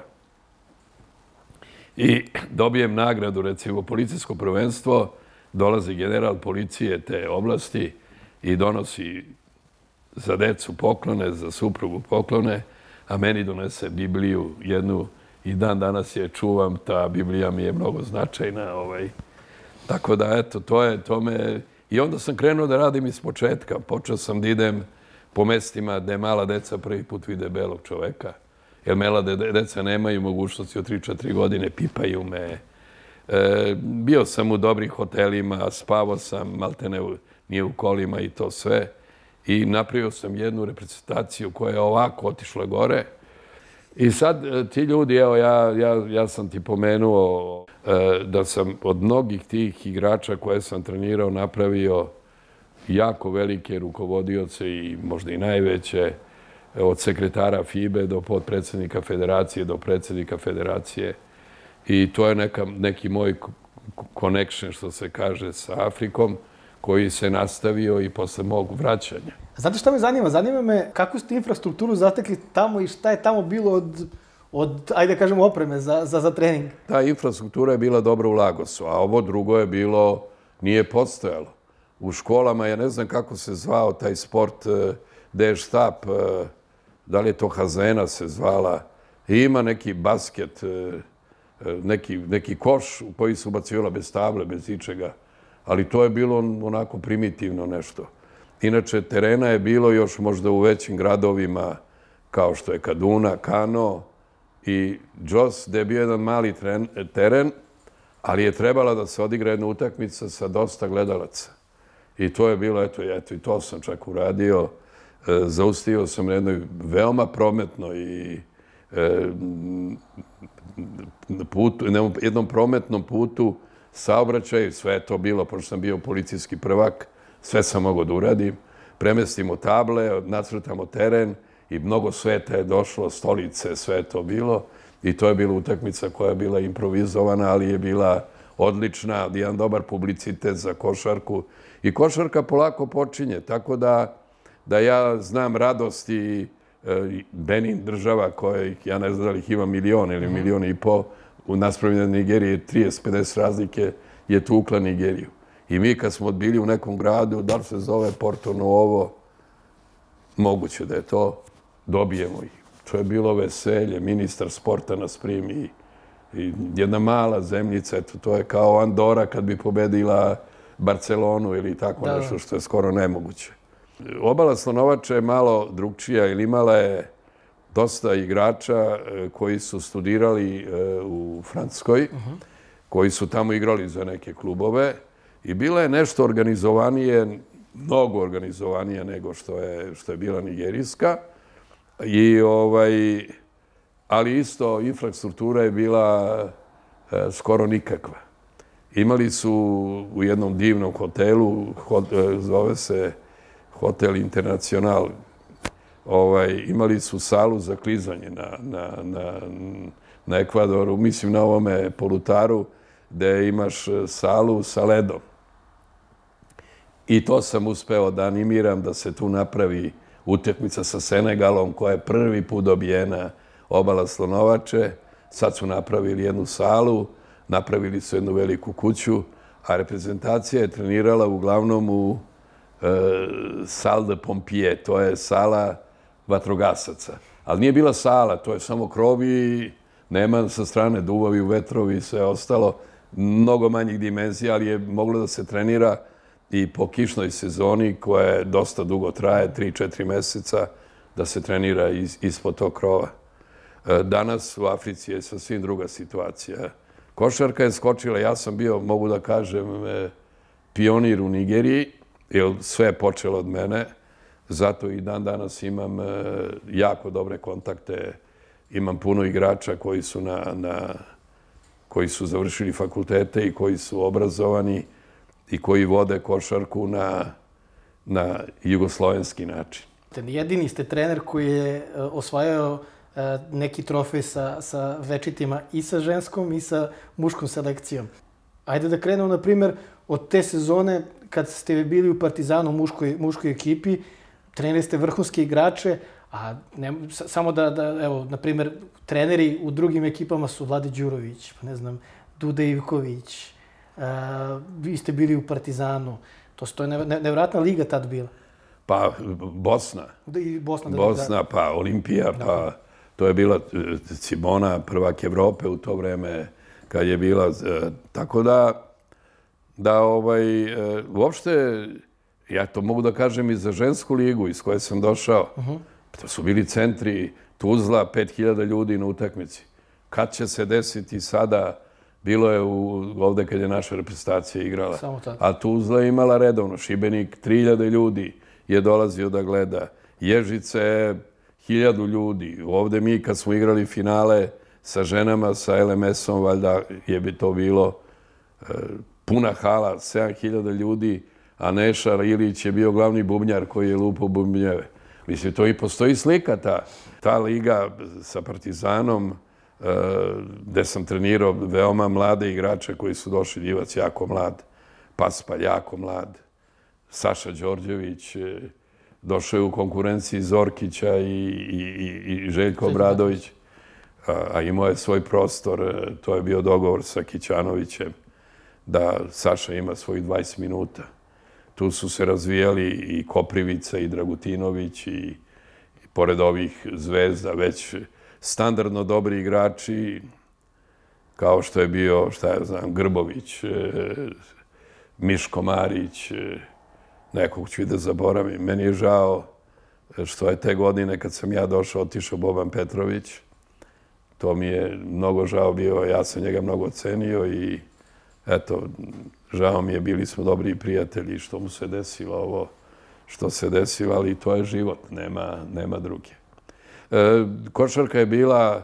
I dobijem nagradu, recimo, policijsko prvenstvo, dolazi general policije te oblasti i donosi za decu poklone, za suprugu poklone, a meni donese Bibliju jednu i dan danas je čuvam, ta Biblija mi je mnogo značajna. Tako da, eto, to me... I onda sam krenuo da radim iz početka. Počeo sam da idem po mestima gde mala deca prvi put vide belog čoveka. Jer mala deca nemaju mogućnosti od 3-4 godine, pipaju me. Bio sam u dobrim hotelima, spavao sam, maltene nije u kolima i to sve. I napravio sam jednu reprezentaciju koja je ovako otišla gore. I sad ti ljudi, evo ja sam ti pomenuo da sam od mnogih tih igrača koje sam trenirao napravio jako velike rukovodioce i možda i najveće, od sekretara FIBE do podpredsjednika federacije, do predsjednika federacije. I to je neki moj connection, što se kaže, sa Afrikom, koji se nastavio i posle mog vraćanja. Znate šta me zanima? Zanima me kakvu ste infrastrukturu zatekli tamo i šta je tamo bilo od ajde da kažemo, opreme za trening? Ta infrastruktura je bila dobra u Lagosu, a ovo drugo je bilo, nije postojalo. U školama, ja ne znam kako se zvao taj sport, gde je štap, da li je to Hazena se zvala, i ima neki basket, neki koš u koji su bacivala bez table, bez ičega. Ali to je bilo onako primitivno nešto. Inače, terena je bilo još možda u većim gradovima kao što je Kaduna, Kano i Jos, gde je bio jedan mali teren, ali je trebala da se odigra jedna utakmica sa dosta gledalaca. I to je bilo, eto, i to sam čak uradio. Zaustavio sam na jednoj veoma prometnoj jednom prometnom putu saobraćaj, sve je to bilo, pošto sam bio policijski prvak, sve sam mogao da uradim. Premestimo table, nacrtamo teren i mnogo sveta je došlo, stolice, sve je to bilo. I to je bila utakmica koja je bila improvizovana, ali je bila odlična, jedan dobar publicitet za košarku. I košarka polako počinje, tako da ja znam radost i Benin država koja, ja ne znam da li ih ima 1 ili 1,5 miliona, u naspravljenju Nigerije 30-50 razlike je tukla Nigeriju. I mi kad smo bili u nekom gradu, da li se zove Porto Novo, moguće da je to, dobijemo ih. To je bilo veselje, ministar sporta nas primi i jedna mala zemljica, eto, to je kao Andora kad bi pobedila Barcelonu ili tako nešto što je skoro nemoguće. Obala Slonovača je malo drugčija ili imala je dosta igrača koji su studirali u Francuskoj, koji su tamo igrali za neke klubove i bila je nešto organizovanije, mnogo organizovanije nego što je bila nigerijska. Ali isto infrastruktura je bila skoro nikakva. Imali su u jednom divnom hotelu, zove se Hotel Internacional, imali su salu za klizanje na Ekvadoru, mislim na ovome Polutaru, gde imaš salu sa ledom. I to sam uspeo da animiram, da se tu napravi utakmica sa Senegalom, koja je prvi put dobijena obala Slonovače. Sad su napravili jednu salu, napravili su jednu veliku kuću, a reprezentacija je trenirala uglavnom u Salle de Pompier, to je sala vatrogasaca. Ali nije bila sala, to je samo krov i nema sa strane duvovi, vetrovi i sve ostalo. Mnogo manjih dimenzija, ali je moglo da se trenira i po kišnoj sezoni, koja je dosta dugo traje, 3-4 meseca, da se trenira ispod tog krova. Danas u Africi je sasvim druga situacija. Košarka je skočila, ja sam bio, mogu da kažem, pionir u Nigeriji, jer sve je počelo od mene. Zato i dan danas imam jako dobre kontakte. Imam puno igrača koji su završili fakultete i koji su obrazovani i koji vode košarku na jugoslovenski način. Jedini ste trener koji je osvajao neki trofej sa večitima i sa ženskom i sa muškom selekcijom. Ajde da krenemo, na primjer, od te sezone kad ste bili u Partizanu muškoj ekipi, treneri ste vrhunske igrače, a samo evo, na primjer, treneri u drugim ekipama su Vlade Đurović, pa ne znam, Dude Ivković, vi ste bili u Partizanu. To je nevjerojatna liga tad bila. Pa Bosna. I Bosna. Bosna, pa Olimpija, pa to je bila Cibona, prvak Evrope u to vreme kad je bila. Tako da uopšte, ja to mogu da kažem i za žensku ligu iz koje sam došao. To su bili centri Tuzla, 5000 ljudi na utakmici. Kad će se desiti sada, bilo je ovde kad je naša reprezentacija igrala. A Tuzla je imala redovno. Šibenik, 3000 ljudi je dolazio da gleda. Ježice, 1000 ljudi. Ovde mi kad smo igrali finale sa ženama, sa LMS-om, valjda je bi to bilo puna hala, 7000 ljudi, a Neša Ilić je bio glavni bubnjar koji je lupao bubnjeve. Mislim, to i postoji slika ta liga sa Partizanom, gde sam trenirao veoma mlade igrače koji su došli. Divac jako mlad, Paspalj jako mlad, Saša Đorđević, došao je u konkurenciji Zorkića i Željko Obradović, a imao je svoj prostor. To je bio dogovor sa Kićanovićem da Saša ima svojih 20 minuta. Tu su se razvijali i Koprivica i Dragutinović i pored ovih zvezda već standardno dobri igrači, kao što je bio, šta ja znam, Grbović, Miško Marić, nekog ću i da zaboravim. Meni je žao što je te godine kad sam ja došao otišao Boban Petrović. To mi je mnogo žao bio, ja sam njega mnogo cenio i eto, žao mi je, bili smo dobri prijatelji što mu se desilo ovo što se desilo, ali to je život, nema druge. Košarka je bila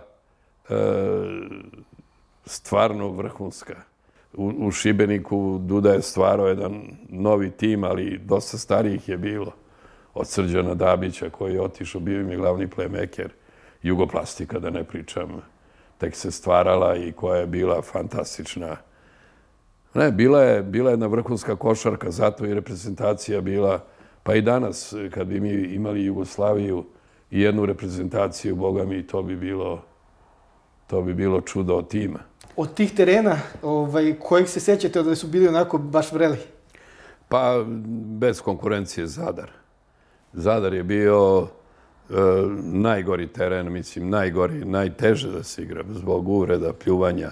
stvarno vrhunska. U Šibeniku Duda je stvarao jedan novi tim, ali dosta starijih je bilo. Od Srđana Dabića koji je otišao, bio im je glavni playmaker. Jugoplastika, da ne pričam, tek se stvarala i koja je bila fantastična. Ne, bila je jedna vrhunska košarka, zato i reprezentacija bila, pa i danas, kad bi mi imali Jugoslaviju i jednu reprezentaciju, boga mi, to bi bilo čudo od tima. Od tih terena, kojih se sećate da su bili onako baš vreli? Pa, bez konkurencije Zadar. Zadar je bio najgori teren, mislim, najteže da se igra, zbog uvreda, pljuvanja.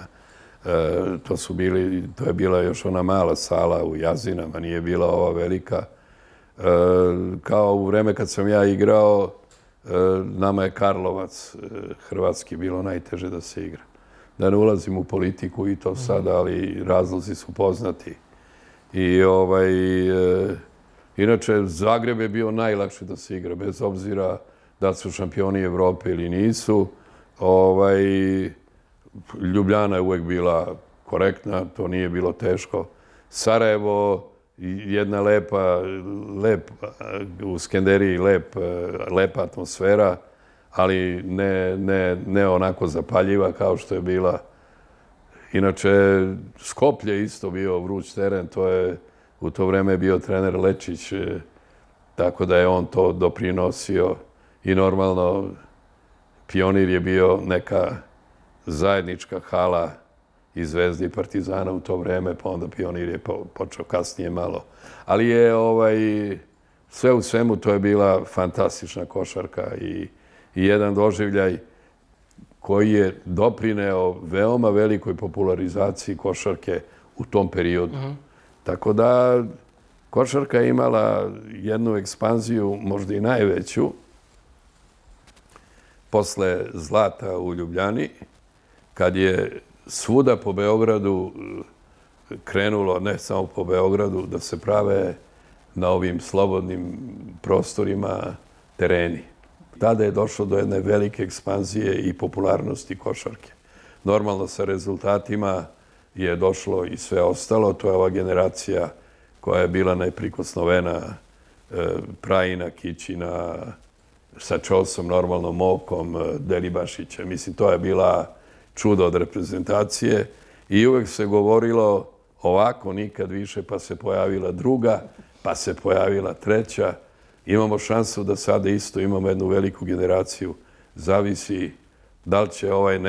To je bila još ona mala sala u Jazinama, nije bila ova velika. Kao u vreme kad sam ja igrao, nama je Karlovac, hrvatski, bilo najteže da se igra. Da ne ulazim u politiku i to sada, ali razlozi su poznati. Inače, Zagreb je bio najlakše da se igra, bez obzira da su šampioni Evrope ili nisu. Ljubljana je uvek bila korektna, to nije bilo teško. Sarajevo jedna u Skenderiji lepa atmosfera, ali ne onako zapaljiva kao što je bila. Inače, Skoplje isto bio vruć teren, u to vreme je bio trener Lečić, tako da je on to doprinosio i normalno Pionir je bio neka zajednička hala i Zvezde i Partizana u to vreme, pa onda Pionir je počeo kasnije malo. Ali je sve u svemu to je bila fantastična košarka i jedan doživljaj koji je doprineo veoma velikoj popularizaciji košarke u tom periodu. Tako da košarka je imala jednu ekspanziju, možda i najveću, posle Zlata u Ljubljani, kad je svuda po Beogradu krenulo, ne samo po Beogradu, da se prave na ovim slobodnim prostorima tereni. Tada je došlo do jedne velike ekspanzije i popularnosti košarke. Normalno sa rezultatima je došlo i sve ostalo. To je ova generacija koja je bila neprikosnovena, Prajina, Kićina, sa Čosom, normalno Mokom, Delibašića. Mislim, to je bila čudo od reprezentacije i uvek se govorilo ovako, nikad više, pa se pojavila druga, pa se pojavila treća. Imamo šansu da sada isto imamo jednu veliku generaciju. Zavisi da li će ovaj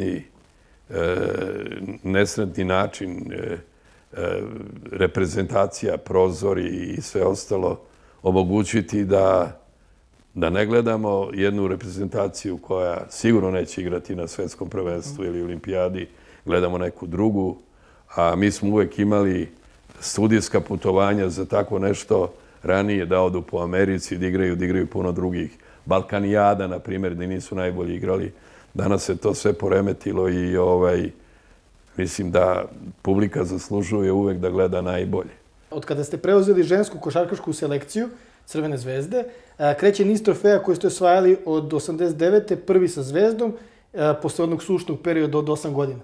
nesretni način reprezentacija, prozori i sve ostalo omogućiti da ne gledamo jednu reprezentaciju koja sigurno neće igrati na svetskom prvenstvu ili olimpijadi, gledamo neku drugu, a mi smo uvek imali studijska putovanja za tako nešto ranije, da odu po Americi, da igraju puno drugih. Balkanijada, na primjer, da nisu najbolji igrali. Danas se to sve poremetilo i mislim da publika zaslužuje uvek da gleda najbolje. Od kada ste preuzeli žensku košarkašku selekciju Crvene zvezde, kreće niz trofeja koje ste osvajali od 89. prvi sa Zvezdom, posle onog sušnog perioda od 8 godina.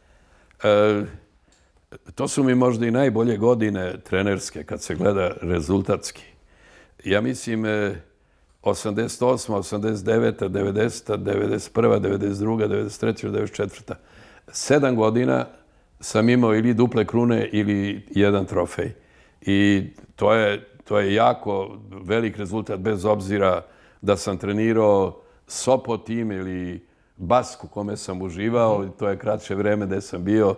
To su mi možda i najbolje godine trenerske, kad se gleda rezultatski. Ja mislim 88, 89, 90, 91, 92, 93, 94. 7 godina sam imao ili duple krune ili jedan trofej. I to je jako velik rezultat, bez obzira da sam trenirao Sopot tim ili Bask u kome sam uživao. To je kraće vreme gde sam bio.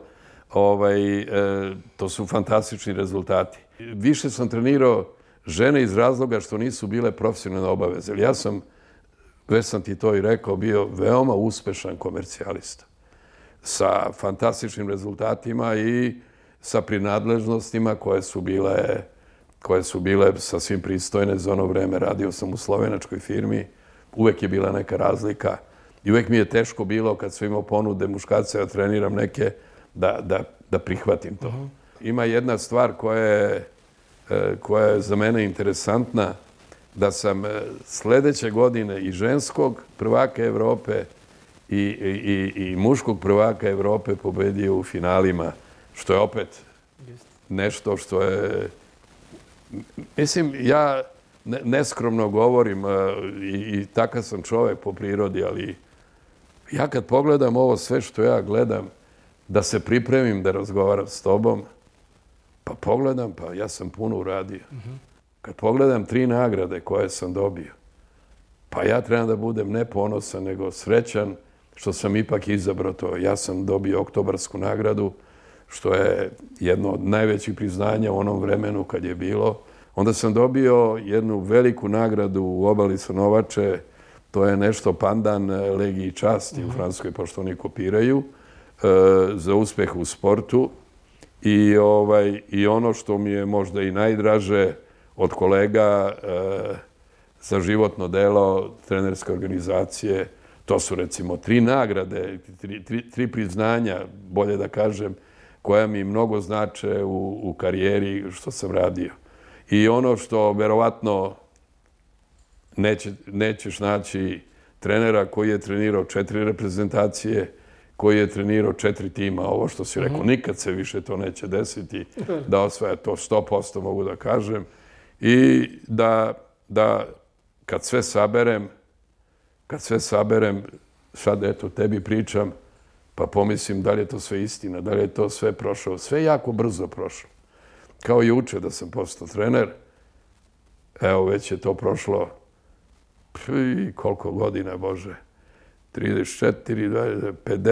To su fantastični rezultati. Više sam trenirao žene iz razloga što nisu bile profesionalne obaveze. Ja sam, već sam ti to i rekao, bio veoma uspešan komercijalista. Sa fantastičnim rezultatima i sa prinadležnostima koje su bile sasvim pristojne za ono vreme. Radio sam u slovenačkoj firmi, uvek je bila neka razlika i uvek mi je teško bilo kad sam imao ponude muškarca, ja treniram neke, da prihvatim to. Ima jedna stvar koja je za mene interesantna, da sam sledeće godine i ženskog prvaka Evrope i muškog prvaka Evrope pobedio u finalima, što je opet nešto što je... Mislim, ja neskromno govorim i takav sam čovek po prirodi, ali ja kad pogledam ovo sve što ja gledam, da se pripremim da razgovaram s tobom, pa pogledam, pa ja sam puno uradio. Kad pogledam 3 nagrade koje sam dobio, pa ja trebam da budem ne ponosan, nego srećan što sam ipak izabrao to. Ja sam dobio Oktobarsku nagradu, što je jedno od najvećih priznanja u onom vremenu kad je bilo. Onda sam dobio jednu veliku nagradu u Obali Crnovače, to je nešto pandan Legiji časti u Francuskoj, pošto oni kopiraju, za uspeh u sportu. I ono što mi je možda i najdraže od kolega za životno delo trenerske organizacije, to su recimo 3 nagrade, 3 priznanja, bolje da kažem, koja mi mnogo znače u karijeri što sam radio. I ono što verovatno nećeš naći trenera koji je trenirao 4 reprezentacije, koji je trenirao 4 tima. Ovo što si rekao, nikad se više to neće desiti, da osvaja to 100%, mogu da kažem. I da kad sve saberem, sad eto tebi pričam, pa pomislim da li je to sve istina, da li je to sve prošlo. Sve jako brzo prošlo. Kao juče da sam postao trener, evo već je to prošlo koliko godina, Bože, 34,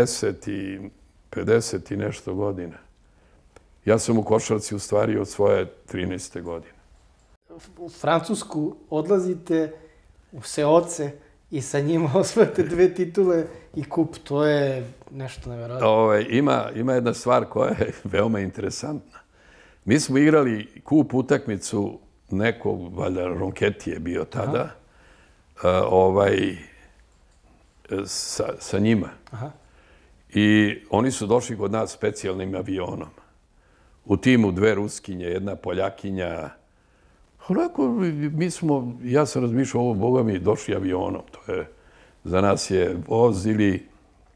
50 i nešto godina. Ja sam u košarci u stvari od svoje 13. godine. U Francusku odlazite u Seoce i sa njima osvojate 2 titule i kup. To je nešto nevjerojatno. Ima jedna stvar koja je veoma interesantna. Mi smo igrali kup utakmicu nekog, valjda Ronketi je bio tada, sa njima. I oni su došli kod nas specijalnim avionom. U timu 2 Ruskinje, 1 Poljakinja. Onako, ja sam razmišljao, ovo, Boga mi, došli avionom. Za nas je voz ili...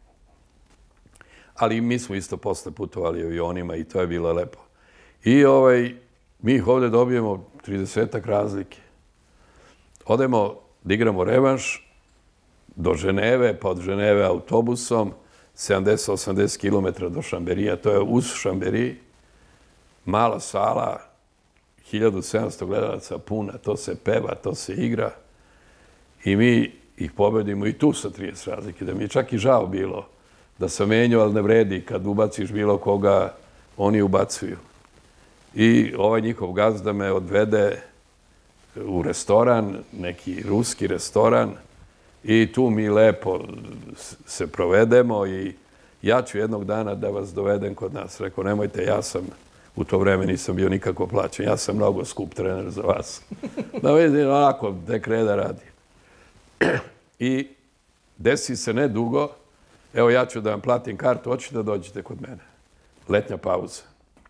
Ali mi smo isto posle putovali avionima i to je bilo lepo. I mi ih ovde dobijemo 30-ak razlike. Odemo da igramo revanš do Ženeve, pa od Ženeve autobusom, 70-80 km do Šamberija, to je uz Šamberiji. Mala sala, 1700 gledalaca puna, to se peva, to se igra. I mi ih pobedimo i tu sa 30 razlike, da mi je čak i žao bilo da sam menjao, ali ne vredi, kad ubaciš bilo koga, oni ubacuju. I ovaj njihov gazda me odvede u restoran, neki ruski restoran, i tu mi lepo se provedemo i ja ću jednog dana da vas dovedem kod nas. Rekao, nemojte, ja sam u to vreme nisam bio nikako plaćen, ja sam mnogo skup trener za vas. Da vidim, onako, nek reda radi. I desi se nedugo, evo ja ću da vam platim kartu, hoćete da dođete kod mene. Letnja pauza.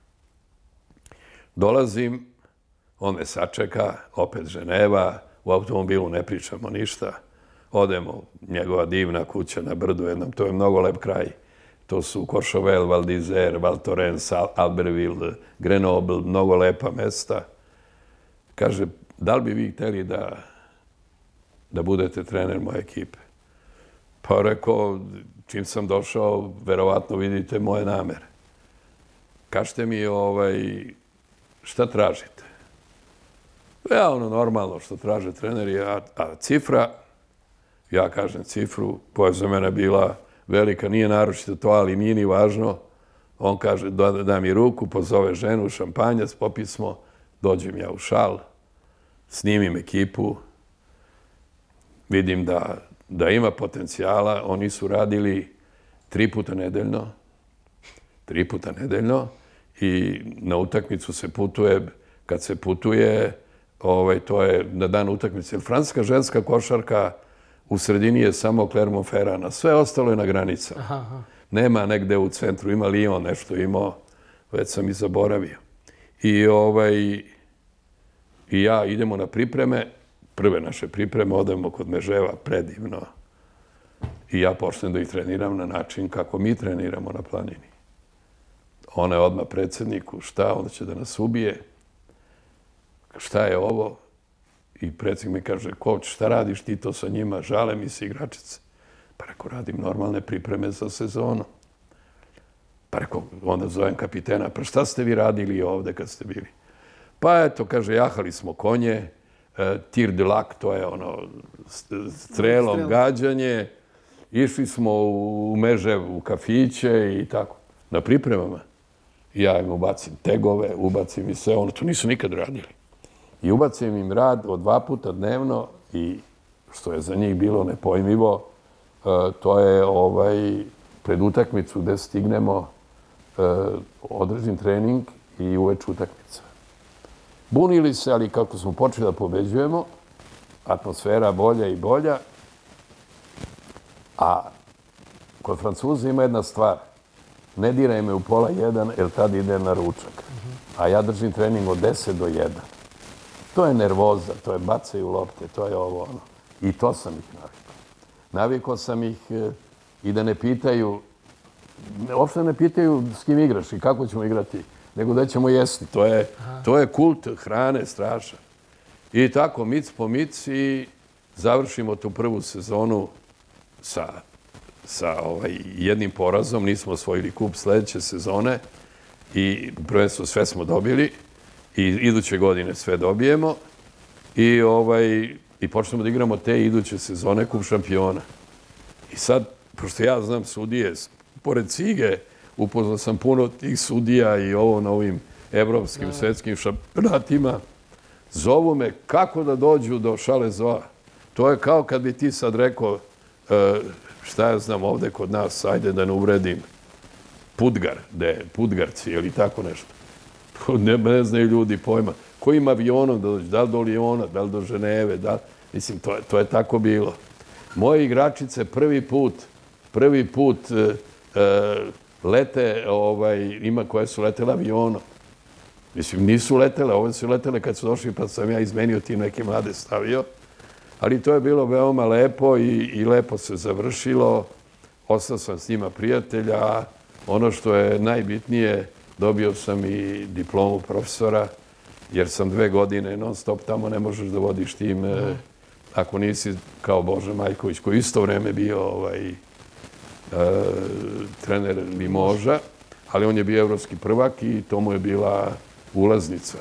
Dolazim, on me sačeka, opet Ženeva, u automobilu ne pričamo ništa. Odemo, njegova divna kuća na brdu jednom, to je mnogo lep kraj. To su Courchevel, Val d'Isère, Val Thorens, Albertville, Grenoble, mnogo lepa mesta. Kaže, da li bi vi hteli da budete trener moje ekipe? Pa rekao, čim sam došao, verovatno vidite moje namere. Kažete mi, šta tražite? Ja, normalno što traže treneri, a cifra, ja kažem cifru, koja je za mene bila velika, nije naročito to, ali nije ni važno. On kaže, da mi ruku, pozove ženu, šampanjac, popismo, dođem ja u šal, snimim ekipu, vidim da ima potencijala. Oni su radili 3 puta nedeljno i na utakmicu se putuje, kad se putuje, to je na dan utakmice. Francuska ženska košarka u sredini je samo Clermont-Ferrand, a sve ostalo je na granicama. Nema negde u centru, ima Lyon nešto imao, već sam i zaboravio. I ja idemo na pripreme, prve naše pripreme, odemo kod Meževa, predivno. I ja počnem da ih treniram na način kako mi treniramo na planini. Ona je odmah predsjedniku, šta, onda će da nas ubije. Šta je ovo? I predsjednik mi kaže, coach, šta radiš ti to sa njima? Žale mi se igračice. Pa rekao, radim normalne pripreme za sezonu. Pa rekao, onda zovem kapitena, pa šta ste vi radili ovde kad ste bili? Pa eto, kaže, jahali smo konje, tir de lac, to je strelom gađanje, išli smo u Mežev, u kafiće i tako. Na pripremama. Ja im ubacim tegove, ubacim i sve, ono to nisu nikad radili. I ubacim im rad od 2 puta dnevno i što je za njih bilo nepojmljivo, to je pred utakmicu gde stignemo određen trening i uveč utakmica. Bunili se, ali kako smo počeli da pobeđujemo, atmosfera bolja i bolja, a kod Francuza ima jedna stvar, ne diraj me u 12:30, jer tad idem na ručak. A ja držim trening od 10 do 1. To je nervoza, to je bacaju lopte, to je ovo ono. I to sam ih navikao. Navikao sam ih i da ne pitaju uopšte ne pitaju s kim igraš i kako ćemo igrati, nego da ćemo jesti. To je kult hrane strašan. I tako, mic po mic i završimo tu prvu sezonu sa jednim porazom. Nismo osvojili kup sledeće sezone i prvenstvo sve smo dobili i iduće godine sve dobijemo i počnemo da igramo te iduće sezone kup šampiona. I sad, pošto ja znam sudije, pored Cige, upoznao sam puno tih sudija i ovo na ovim evropskim, svetskim šampionatima, zovu me kako da dođu do Šalezoa. To je kao kad bi ti sad rekao, šta ja znam ovde kod nas, ajde da ne uvredim, Pudgar, Pudgarci ili tako nešto. Ne znaju ljudi pojma. Kojim avionom da dođu, da li do Lijona, da li do Ženeve, mislim, to je tako bilo. Moje igračice prvi put lete, ima koje su letele avionom. Mislim, nisu letele, ove su letele kad su došli, pa sam ja izmenio ti neke mlade stavio. Ali to je bilo veoma lepo i lepo se završilo. Ostao sam s njima prijatelja. Ono što je najbitnije, dobio sam i diplomu profesora, jer sam 2 godine non stop tamo, ne možeš da vodiš tim ako nisi kao Bože Maljković, koji isto vreme bio trener Limoža, ali on je bio evropski prvak i to mu je bila ulaznica.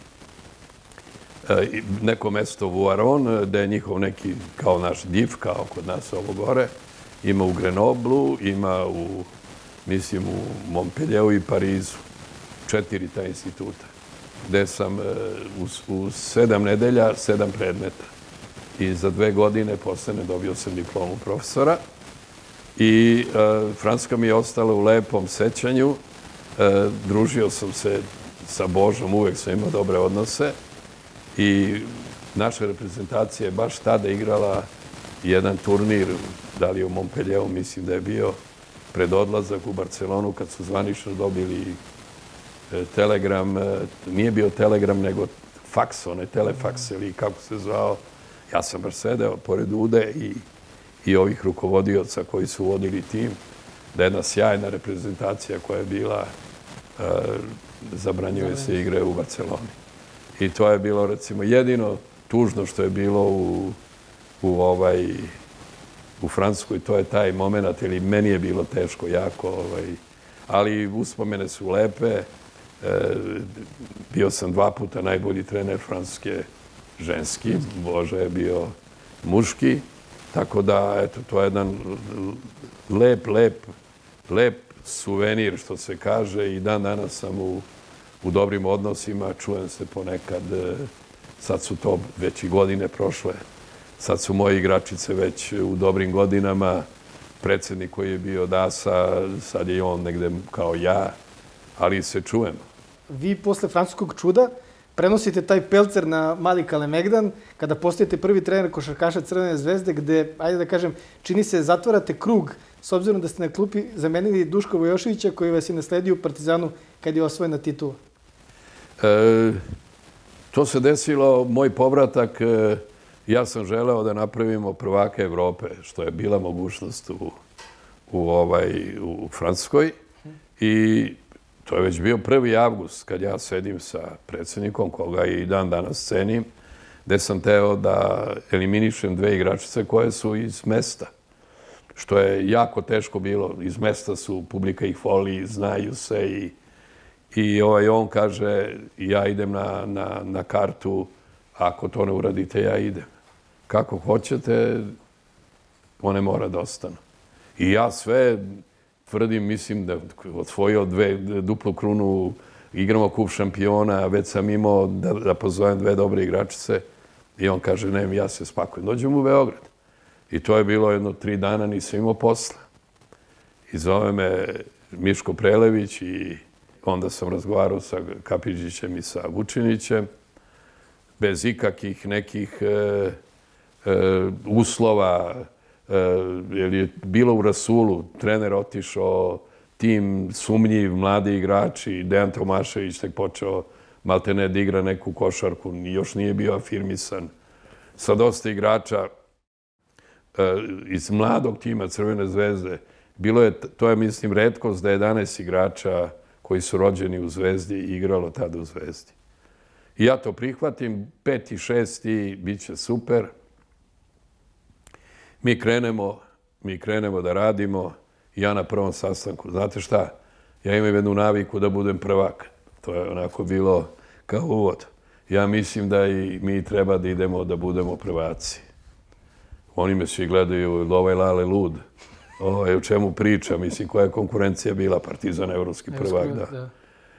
Neko mesto Vuaron, da je njihov neki, kao naš div, kao kod nas ovo gore, ima u Grenoblu, ima mislim, u Montpellieru i Parizu. 4 ta instituta, gde sam u 7 nedelja 7 predmeta. I za 2 godine posle dobio sam diplomu profesora. I Francuska mi je ostala u lepom sećanju. Družio sam se sa Božom, uvek sam imao dobre odnose. I naša reprezentacija je baš tada igrala jedan turnir, da li u Montpellieru, mislim da je bio pred odlazak u Barcelonu, kad su zvanično dobili telegram, nije bio telegram, nego faks, onaj telefaks ili kako se zvao. Ja sam baš sedeo pored Ude i ovih rukovodioca koji su vodili tim, da je jedna sjajna reprezentacija koja je bila, zabranjuje se igre u Barceloni. I to je bilo, recimo, jedino tužno što je bilo u Francuskoj, to je taj moment, ili meni je bilo teško jako, ali uspomene su lepe. Bio sam 2 puta najbolji trener Francuske ženski, Boža je bio muški, tako da, eto, to je jedan lep suvenir, što se kaže, i dan danas sam u dobrim odnosima, čujem se ponekad, sad su to već i godine prošle, sad su moje igračice već u dobrim godinama, predsjednik koji je bio Dasa, sad je i on negde kao ja, ali se čujemo. Vi posle francuskog čuda prenosite taj pelcer na Mali Kalemegdan, kada postajete prvi trener košarkaša Crvene zvezde, gde, ajde da kažem, čini se zatvarate krug, s obzirom da ste na klupi zamenili Duška Vojoševića, koji vas je nasledio u Partizanu kad je osvojena titula. To se desilo, moj povratak, ja sam želeo da napravimo prvaka Evrope, što je bila mogućnost u Francuskoj. I to je već bio 1. avgust, kad ja sedim sa predsjednikom, koga i dan danas cenim, gde sam teo da eliminišem 2 igračice koje su iz mesta. Što je jako teško bilo. Iz mesta su, publika ih voli, znaju se i on kaže, ja idem na kartu, ako to ne uradite, ja idem. Kako hoćete, one mora da ostanu. I ja sve tvrdim, mislim da osvojio duplu krunu, igramo kup šampiona, već sam imao da pozovem 2 dobre igračice i on kaže, ne, ja se spakujem. Dođem u Beograd. I to je bilo jedno 3 dana, nisam imao posla. I zove me Miško Prelević i onda sam razgovarao sa Kapidžićem i sa Vučinićem, bez ikakvih nekih uslova, jer je bilo u Rasulu, trener otišao, tim sumnjiv, mladi igrači, Dejan Tomašević tek počeo maltene da igra neku košarku, još nije bio afirmisan, sa dosta igrača iz mladog tima Crvene zvezde, to je, mislim, retkost da 11 igrača koji su rođeni u Zvezdi igralo tada u Zvezdi. I ja to prihvatim, 5. i 6. bit će super. Mi krenemo da radimo i ja na prvom sastanku. Znate šta? Ja imam jednu naviku da budem prvak. To je onako bilo kao uvod. Ja mislim da i mi treba da idemo da budemo prvaci. Oni me svi gledaju, ovaj Lale lud. O čemu priča, mislim, koja je konkurencija bila, Partizan, evropski prvak, da.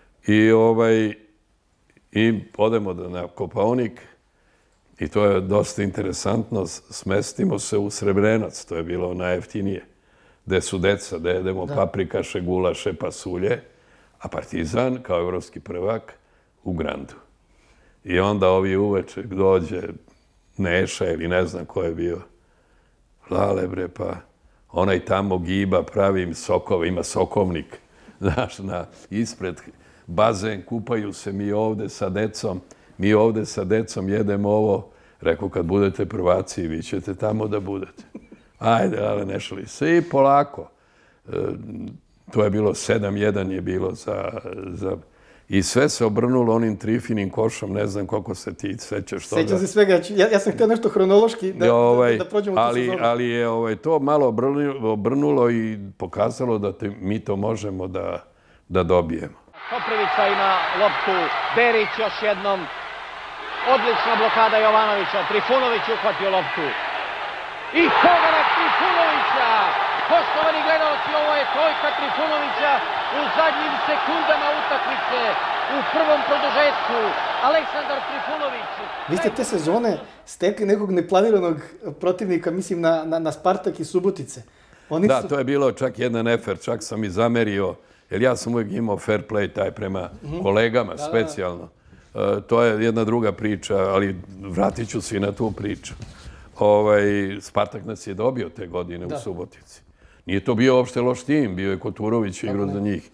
I odemo na Kopaonik i to je dosta interesantno. Smestimo se u Srebrenac, to je bilo najjeftinije. Gde su deca, gde jedemo paprikaše, gulaše, pasulje, a Partizan, kao evropski prvak, u Grandu. I onda ovi uveče dođe Neša ili ne znam ko je bio. Lale bre, pa onaj tamo giba pravi sokove, ima sokovnik, znaš, ispred bazen, kupaju se mi ovde sa decom jedemo ovo. Rekao, kad budete prvaci, vi ćete tamo da budete. Ajde, ale ne šali se. I polako. To je bilo 7-1 je bilo za... I sve se obrnulo onim Trifinim košom, ne znam koliko se ti sećaš toga. Sećam se svega. Ja sam htio nešto hronološki da prođemo u tu sezonu. Ali je to malo obrnulo i pokazalo da mi to možemo da dobijemo. Koprivica ima loptu, Berić još jednom. Odlična blokada Jovanovića, Trifunović uhvatio loptu. I pogodak Trifunovića! Poštovani gledalci, ovo je trojka Trifunovića u zadnjim sekundama utakmice, u prvom produžetku. Aleksandar Trifunović. Vi ste te sezone stekli nekog neplaniranog protivnika, mislim na Spartak i Subotice. Da, to je bilo čak jedan nefer, čak sam i zamerio, jer ja sam uvijek imao fair play taj prema kolegama, specijalno. To je jedna druga priča, ali vratit ću se i na tu priču. Spartak nas je dobio te godine u Subotici. Nije to bio uopšte loš tim, bio je Koturović igrao za njih.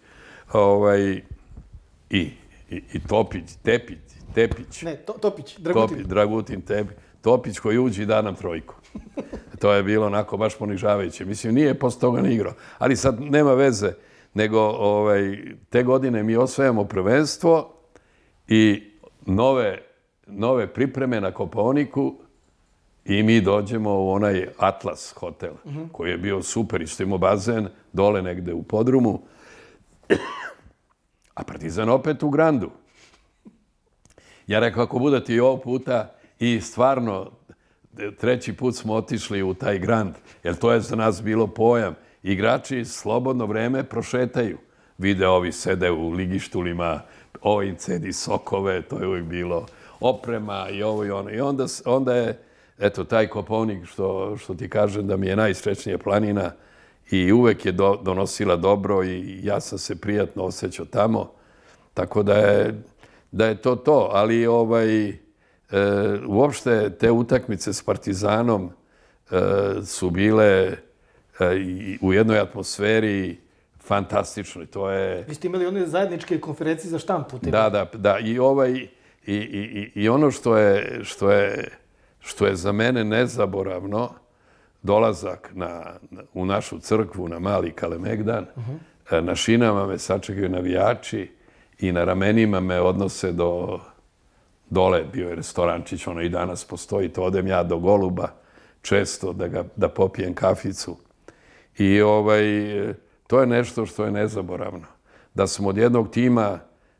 I Tepić. Ne, Topić, Dragutin. Dragutin, Topić koji uđi i da nam trojku. To je bilo onako baš ponižavajuće. Mislim, nije posle toga ni igrao. Ali sad nema veze, nego te godine mi osvajamo prvenstvo i nove pripreme na Kopaoniku i mi dođemo u onaj Atlas hotel, koji je bio super, isto imao bazen, dole negde u podrumu, a Partizan opet u Grandu. Ja rekao, ako budete i ovog puta, i stvarno, 3. put smo otišli u taj Grand, jer to je za nas bilo pojam. Igrači slobodno vreme prošetaju. Vide, ovi sede u ligištulima, ovi cedi sokove, to je uvijek bilo oprema i ovo i ono. I onda je, eto, taj Kopaonik, što ti kažem da mi je najsrećnija planina i uvek je donosila dobro i ja sam se prijatno osjećao tamo. Tako da je to. Ali uopšte te utakmice s Partizanom su bile u jednoj atmosferi fantastičnoj. Vi ste imali one zajedničke konferencije za štampu. Da. I ono što je za mene nezaboravno, dolazak u našu crkvu na Mali Kalemegdan, na šinama me sačekaju navijači i na ramenima me odnose do dole, bio je restorančić, ono i danas postoji, to odem ja do Goluba često da popijem kaficu. I to je nešto što je nezaboravno. Da smo od jednog tima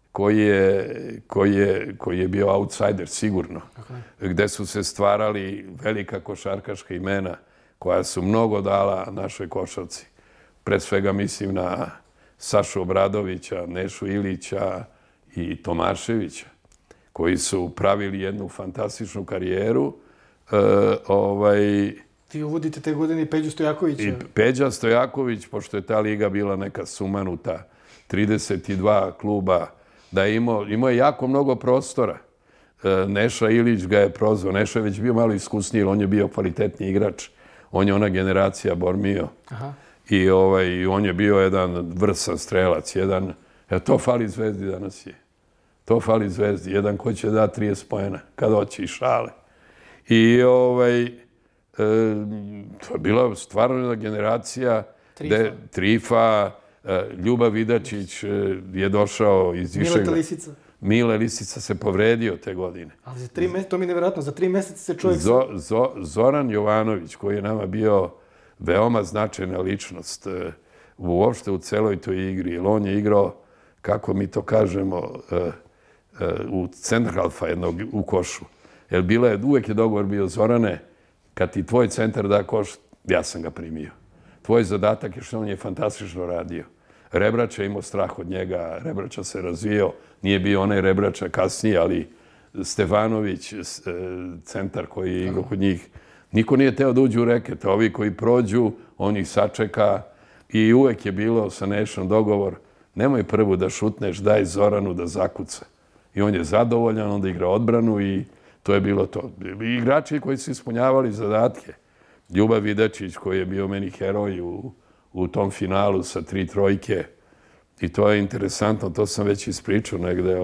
koji je bio outsider sigurno, gde su se stvarali velika košarkaška imena koja su mnogo dala našoj košarci. Pred svega mislim na Sašu Obradovića, Nešu Ilića i Tomaševića, koji su pravili jednu fantastičnu karijeru. Vi uvodite te godine i Peđu Stojakovića. I Peđa Stojaković, pošto je ta liga bila neka sumanuta, 32 kluba, da je imao je jako mnogo prostora. Neša Ilić ga je prozvao. Neša je već bio malo iskusniji, on je bio kvalitetni igrač. On je ona generacija Bormio. I on je bio jedan vrsan strelac. To fali Zvezdi danas je. To fali Zvezdi. Jedan ko će da 30 poena kad hoće i šale. I to je bila stvarno jedna generacija Trifa, Ljuba Vidačić je došao iz Višeg... Mileta Lisica. Mile Lisica se povredio te godine. Ali za 3 meseca, to mi je nevjerojatno, za 3 meseca se čovjek... Zoran Jovanović, koji je nama bio veoma značajna ličnost uopšte u celoj toj igri, jer on je igrao, kako mi to kažemo, u centrhalfa jednog u košu. Jer uvek je dogovor bio, Zorane, kad ti tvoj centar da koš, ja sam ga primio. Tvoj zadatak je što on je fantastično radio. Rebrača imao strah od njega, Rebrača se razvijao, nije bio onaj Rebrača kasnije, ali Stefanović, centar koji je igrao kod njih, niko nije teo da uđu u reket. Ovi koji prođu, on ih sačeka i uvek je bilo sa Nešom dogovor, nemoj prvu da šutneš, daj Zoranu da zakuca. I on je zadovoljan, onda igra odbranu i to je bilo to. Igrači koji su ispunjavali zadatke. Ljubav Vidačić koji je bio meni heroj u tom finalu sa 3 trojke. I to je interesantno, to sam već ispričao negde.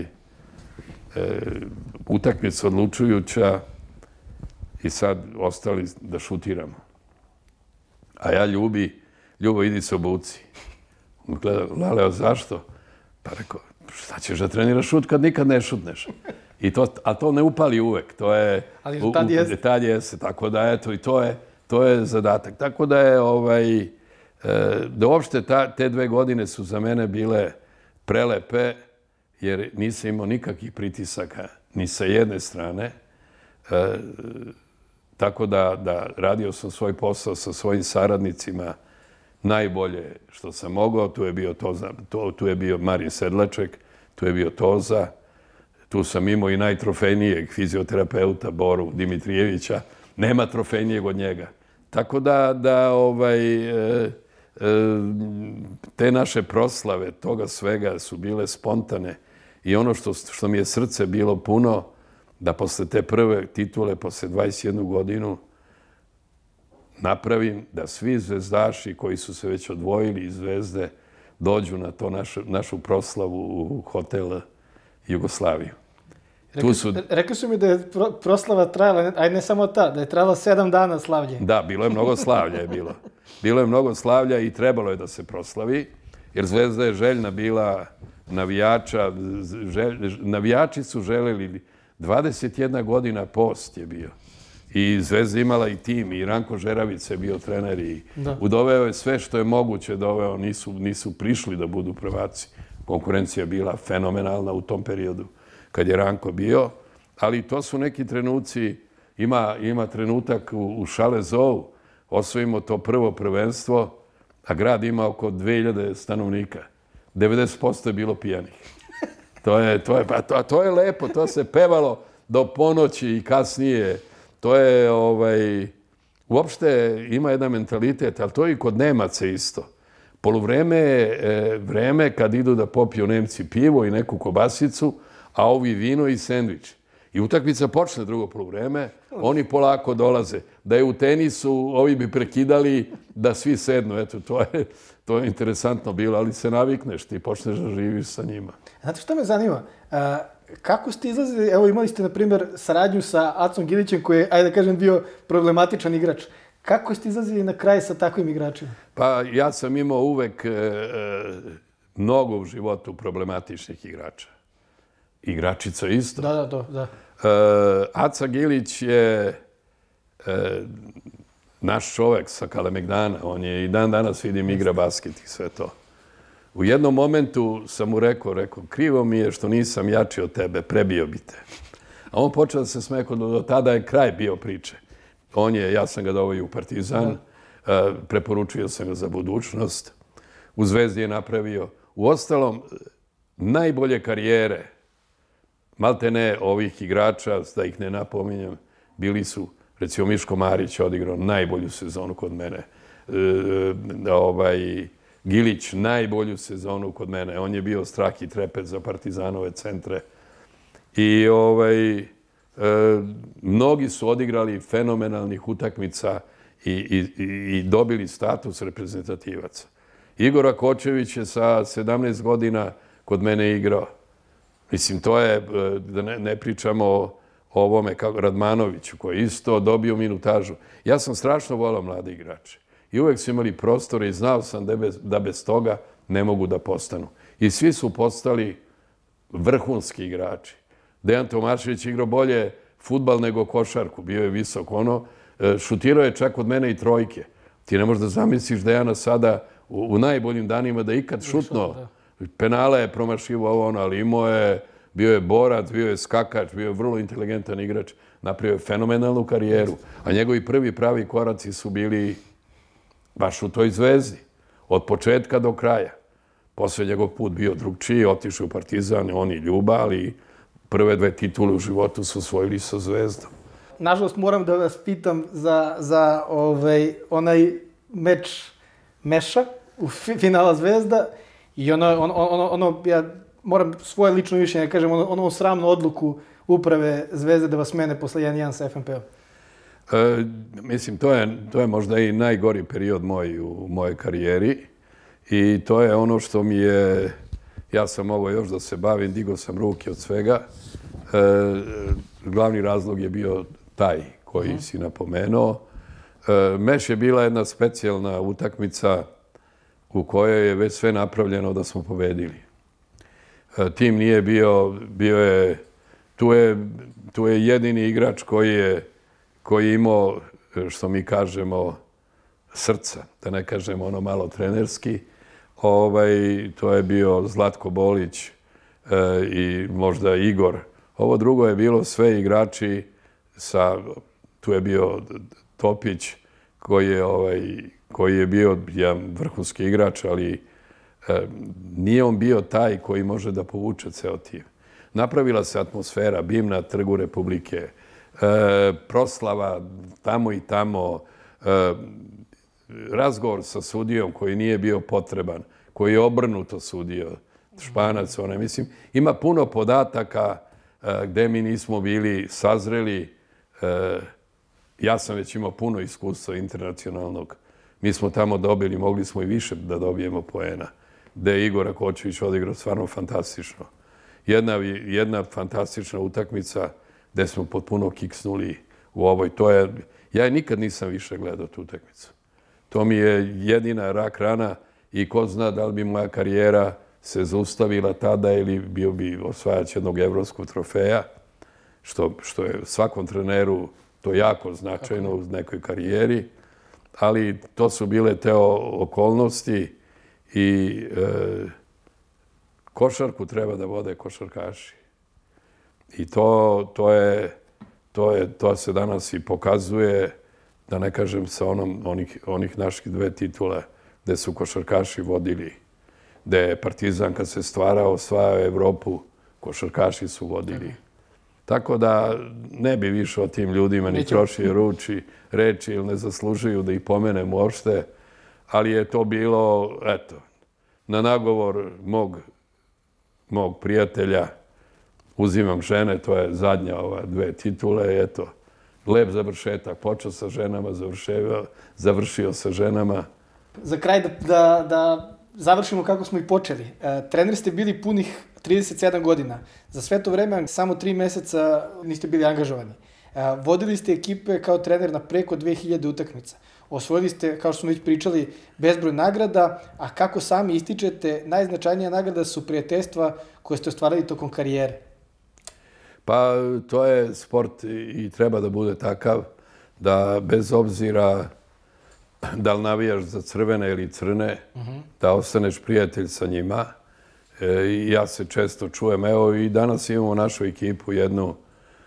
Utakmica odlučujuća i sad ostali da šutiramo. A ja Ljubo, idi se obuci. On gleda, Laleo, zašto? Pa rekao, šta ćeš da treniraš šut kad nikad ne šutneš? A to ne upali uvek. To je... Ali tad jeste. Tako da, eto, i to je zadatak. Tako da je, da uopšte te 2 godine su za mene bile prelepe, jer nisam imao nikakvih pritisaka ni sa jedne strane. Tako da radio sam svoj posao sa svojim saradnicima najbolje što sam mogao. Tu je bio Marin Sedlaček, tu je bio Toza, tu sam imao i najtrofejnijeg fizioterapeuta Boru Dimitrijevića. Nema trofejnijeg od njega. Tako da te naše proslave, toga svega su bile spontane i ono što mi je srce bilo puno, da posle te prve titule, posle 21 godinu, napravim da svi zvezdaši koji su se već odvojili iz Zvezde dođu na to našu proslavu u hotel Jugoslaviju. Rekli su mi da je proslava trajala, ajde ne samo ta, da je trajala 7 dana slavlje. Da, bilo je mnogo slavlja. Bilo je mnogo slavlja i trebalo je da se proslavi, jer Zvezda je željna bila navijača. Navijači su želeli, 21 godina post je bio. I Zvezda imala i tim, i Ranko Žeravica je bio trener i udoveo je sve što je moguće doveo, nisu prišli da budu prvaci. Konkurencija je bila fenomenalna u tom periodu kad je Ranko bio, ali to su neki trenuci, ima trenutak u Šalezovu, osvojimo to prvo prvenstvo, a grad ima oko 2000 stanovnika. 90% je bilo pijanih. To je lepo, to se pevalo do ponoći i kasnije. To je, uopšte ima jedan mentalitet, ali to je i kod Nemaca isto. Poluvreme je vreme kad idu da popiju Nemci pivo i neku kobasicu, a ovi vino i sendvič. I utakmica počne drugo poluvreme, oni polako dolaze. Da je u tenisu, ovi bi prekidali da svi sednu. Eto, to je interesantno bilo, ali se navikneš, ti počneš da živiš sa njima. Znate što me zanima? Kako ste izlazili, evo imali ste, na primjer, saradnju sa Acom Gilićem, koji je, ajde da kažem, bio problematičan igrač. Kako ste izlazili na kraj sa takvim igračima? Pa ja sam imao uvek mnogo u životu problematičnih igrača. Igračica isto. Da. Aca Gilić je naš čovek sa Kalemegdana. On je i dan danas vidim igra basket i sve to. U jednom momentu sam mu rekao, krivo mi je što nisam jači od tebe, prebio bi te. A on počeo da se smeko, do tada je kraj bio priče. Ja sam ga doveo u Partizan, preporučio sam ga za budućnost. U Zvezdi je napravio. U ostalom, najbolje karijere, malte ne ovih igrača, da ih ne napominjem, bili su, recimo Miško Marić odigrao najbolju sezonu kod mene. Gilić najbolju sezonu kod mene. On je bio strah i trepet za Partizanove centre. I mnogi su odigrali fenomenalnih utakmica i dobili status reprezentativaca. Igor Akočević je sa 17 godina kod mene igrao. Mislim, to je, da ne pričamo o ovome kao Radmanoviću, koji isto dobio minutažu. Ja sam strašno volao mlade igrače. i uvek su imali prostore i znao sam da bez toga ne mogu da postanu. I svi su postali vrhunski igrači. Dejan Tomašević igrao bolje fudbal nego košarku, bio je visok, šutirao je čak od mene i trojke. Ti ne možeš da zamisliš Dejana sada u najboljim danima da ikad šutno. Penale je promašivo ali bio je borac, bio je skakač, bio je vrlo inteligentan igrač, napravio je fenomenalnu karijeru, a njegovi prvi pravi koraci su bili baš u toj Zvezdi, od početka do kraja. Posle njegov put bio drugčiji, otišao u Partizan, on i Ljuba, ali prve 2 titule u životu su osvojili sa Zvezdom. Nažalost, moram da vas pitam za onaj meč Meša u finala Zvezda i ja moram svoje lično mišljenje da kažem, ono sramnu odluku uprave Zvezde da vas smene posle 1-1 sa FNP-om. Mislim, to je možda i najgori period u mojoj karijeri i to je ono što mi je, ja sam mogao još da se bavim, digao sam ruke od svega. Glavni razlog je bio taj koji si napomenuo. Meš je bila jedna specijalna utakmica u kojoj je već sve napravljeno da smo pobedili. Tim nije tu je jedini igrač koji je imao, što mi kažemo, srca, da ne kažemo ono malo trenerski. To je bio Zlatko Bolić i možda Igor. Ovo drugo je bilo sve igrači, tu je bio Topić koji je bio jedan vrhunski igrač, ali nije on bio taj koji može da povuče ceo tim. Napravila se atmosfera, BIM na Trgu Republike, proslava tamo i tamo, razgovor sa sudijom koji nije bio potreban, koji je obrnuto sudio, Španac, mislim, ima puno podataka gde mi nismo bili sazreli. Ja sam već imao puno iskustva internacionalnog. Mi smo tamo dobili, mogli smo i više da dobijemo poena, gde je Igor Rakočević odigrao stvarno fantastično. Jedna fantastična utakmica gde smo potpuno kiksnuli u ovoj. Ja nikad nisam više gledao tu utakmicu. To mi je jedina rak rana i ko zna da li bi moja karijera se zaustavila tada ili bio bi osvajač jednog evropskog trofeja, što je svakom treneru to jako značajno u nekoj karijeri, ali to su bile te okolnosti i košarku treba da vode košarkaši. I to se danas i pokazuje, da ne kažem sa onih naših 2 titule gde su košarkaši vodili, gde je Partizan kad se stvarao, osvajao Evropu, košarkaši su vodili. Tako da ne bi više o tim ljudima ni trošio reči ili ne zaslužuju da ih pomenem uopšte, ali je to bilo, eto, na nagovor mog prijatelja, uzimam žene, to je zadnja 2 titule, eto, lep završetak, počeo sa ženama, završio sa ženama. Za kraj da završimo kako smo i počeli. Trener ste bili punih 37 godina. Za sve to vreme samo 3 meseca niste bili angažovani. Vodili ste ekipe kao trener na preko 2000 utakmica. Osvojili ste, kao što smo već pričali, bezbroj nagrada, a kako sami ističete, najznačajnija nagrada su prijateljstva koje ste ostvarili tokom karijere. Pa to je sport i treba da bude takav da bez obzira da li navijaš za crvene ili crne, da ostaneš prijatelj sa njima. Ja se često čujem, evo i danas imamo u našu ekipu jednu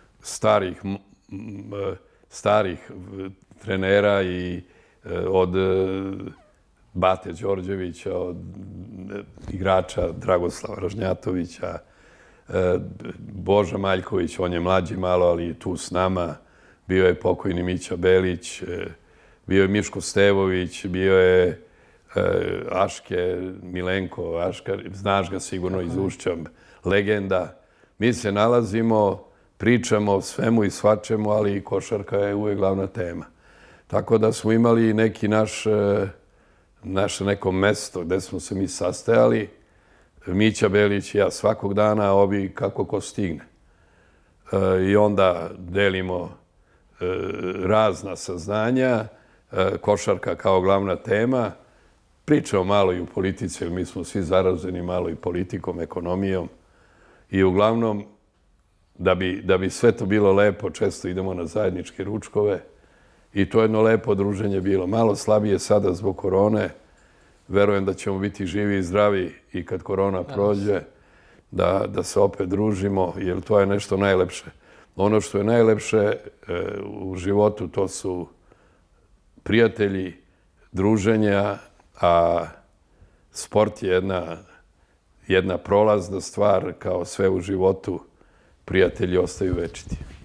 starih trenera i od Bate Đorđevića, od igrača Dragoslava Ražnjatovića, Boža Maljković, on je mlađi malo, ali je tu s nama. Bio je pokojni Mića Belić, bio je Miško Stevović, bio je Aške, Milenko, Aška, znaš ga sigurno iz Ušća, legenda. Mi se nalazimo, pričamo o svemu i svačemu, ali i košarka je uvek glavna tema. Tako da smo imali neki naše neko mesto gde smo se mi sastajali. Mića Belić i ja svakog dana, obi kako ko stigne. I onda delimo razna saznanja košarka kao glavna tema. Pričamo malo i u politici, jer mi smo svi zaraženi malo i politikom, ekonomijom. I uglavnom, da bi sve to bilo lepo, često idemo na zajedničke ručkove. I to je jedno lepo druženje bilo. Malo slabije sada zbog korone. Verujem da ćemo biti živi i zdravi i kad korona prođe, da se opet družimo, jer to je nešto najlepše. Ono što je najlepše u životu, to su prijatelji, druženja, a sport je jedna prolazna stvar, kao sve u životu, prijatelji ostaju večiti.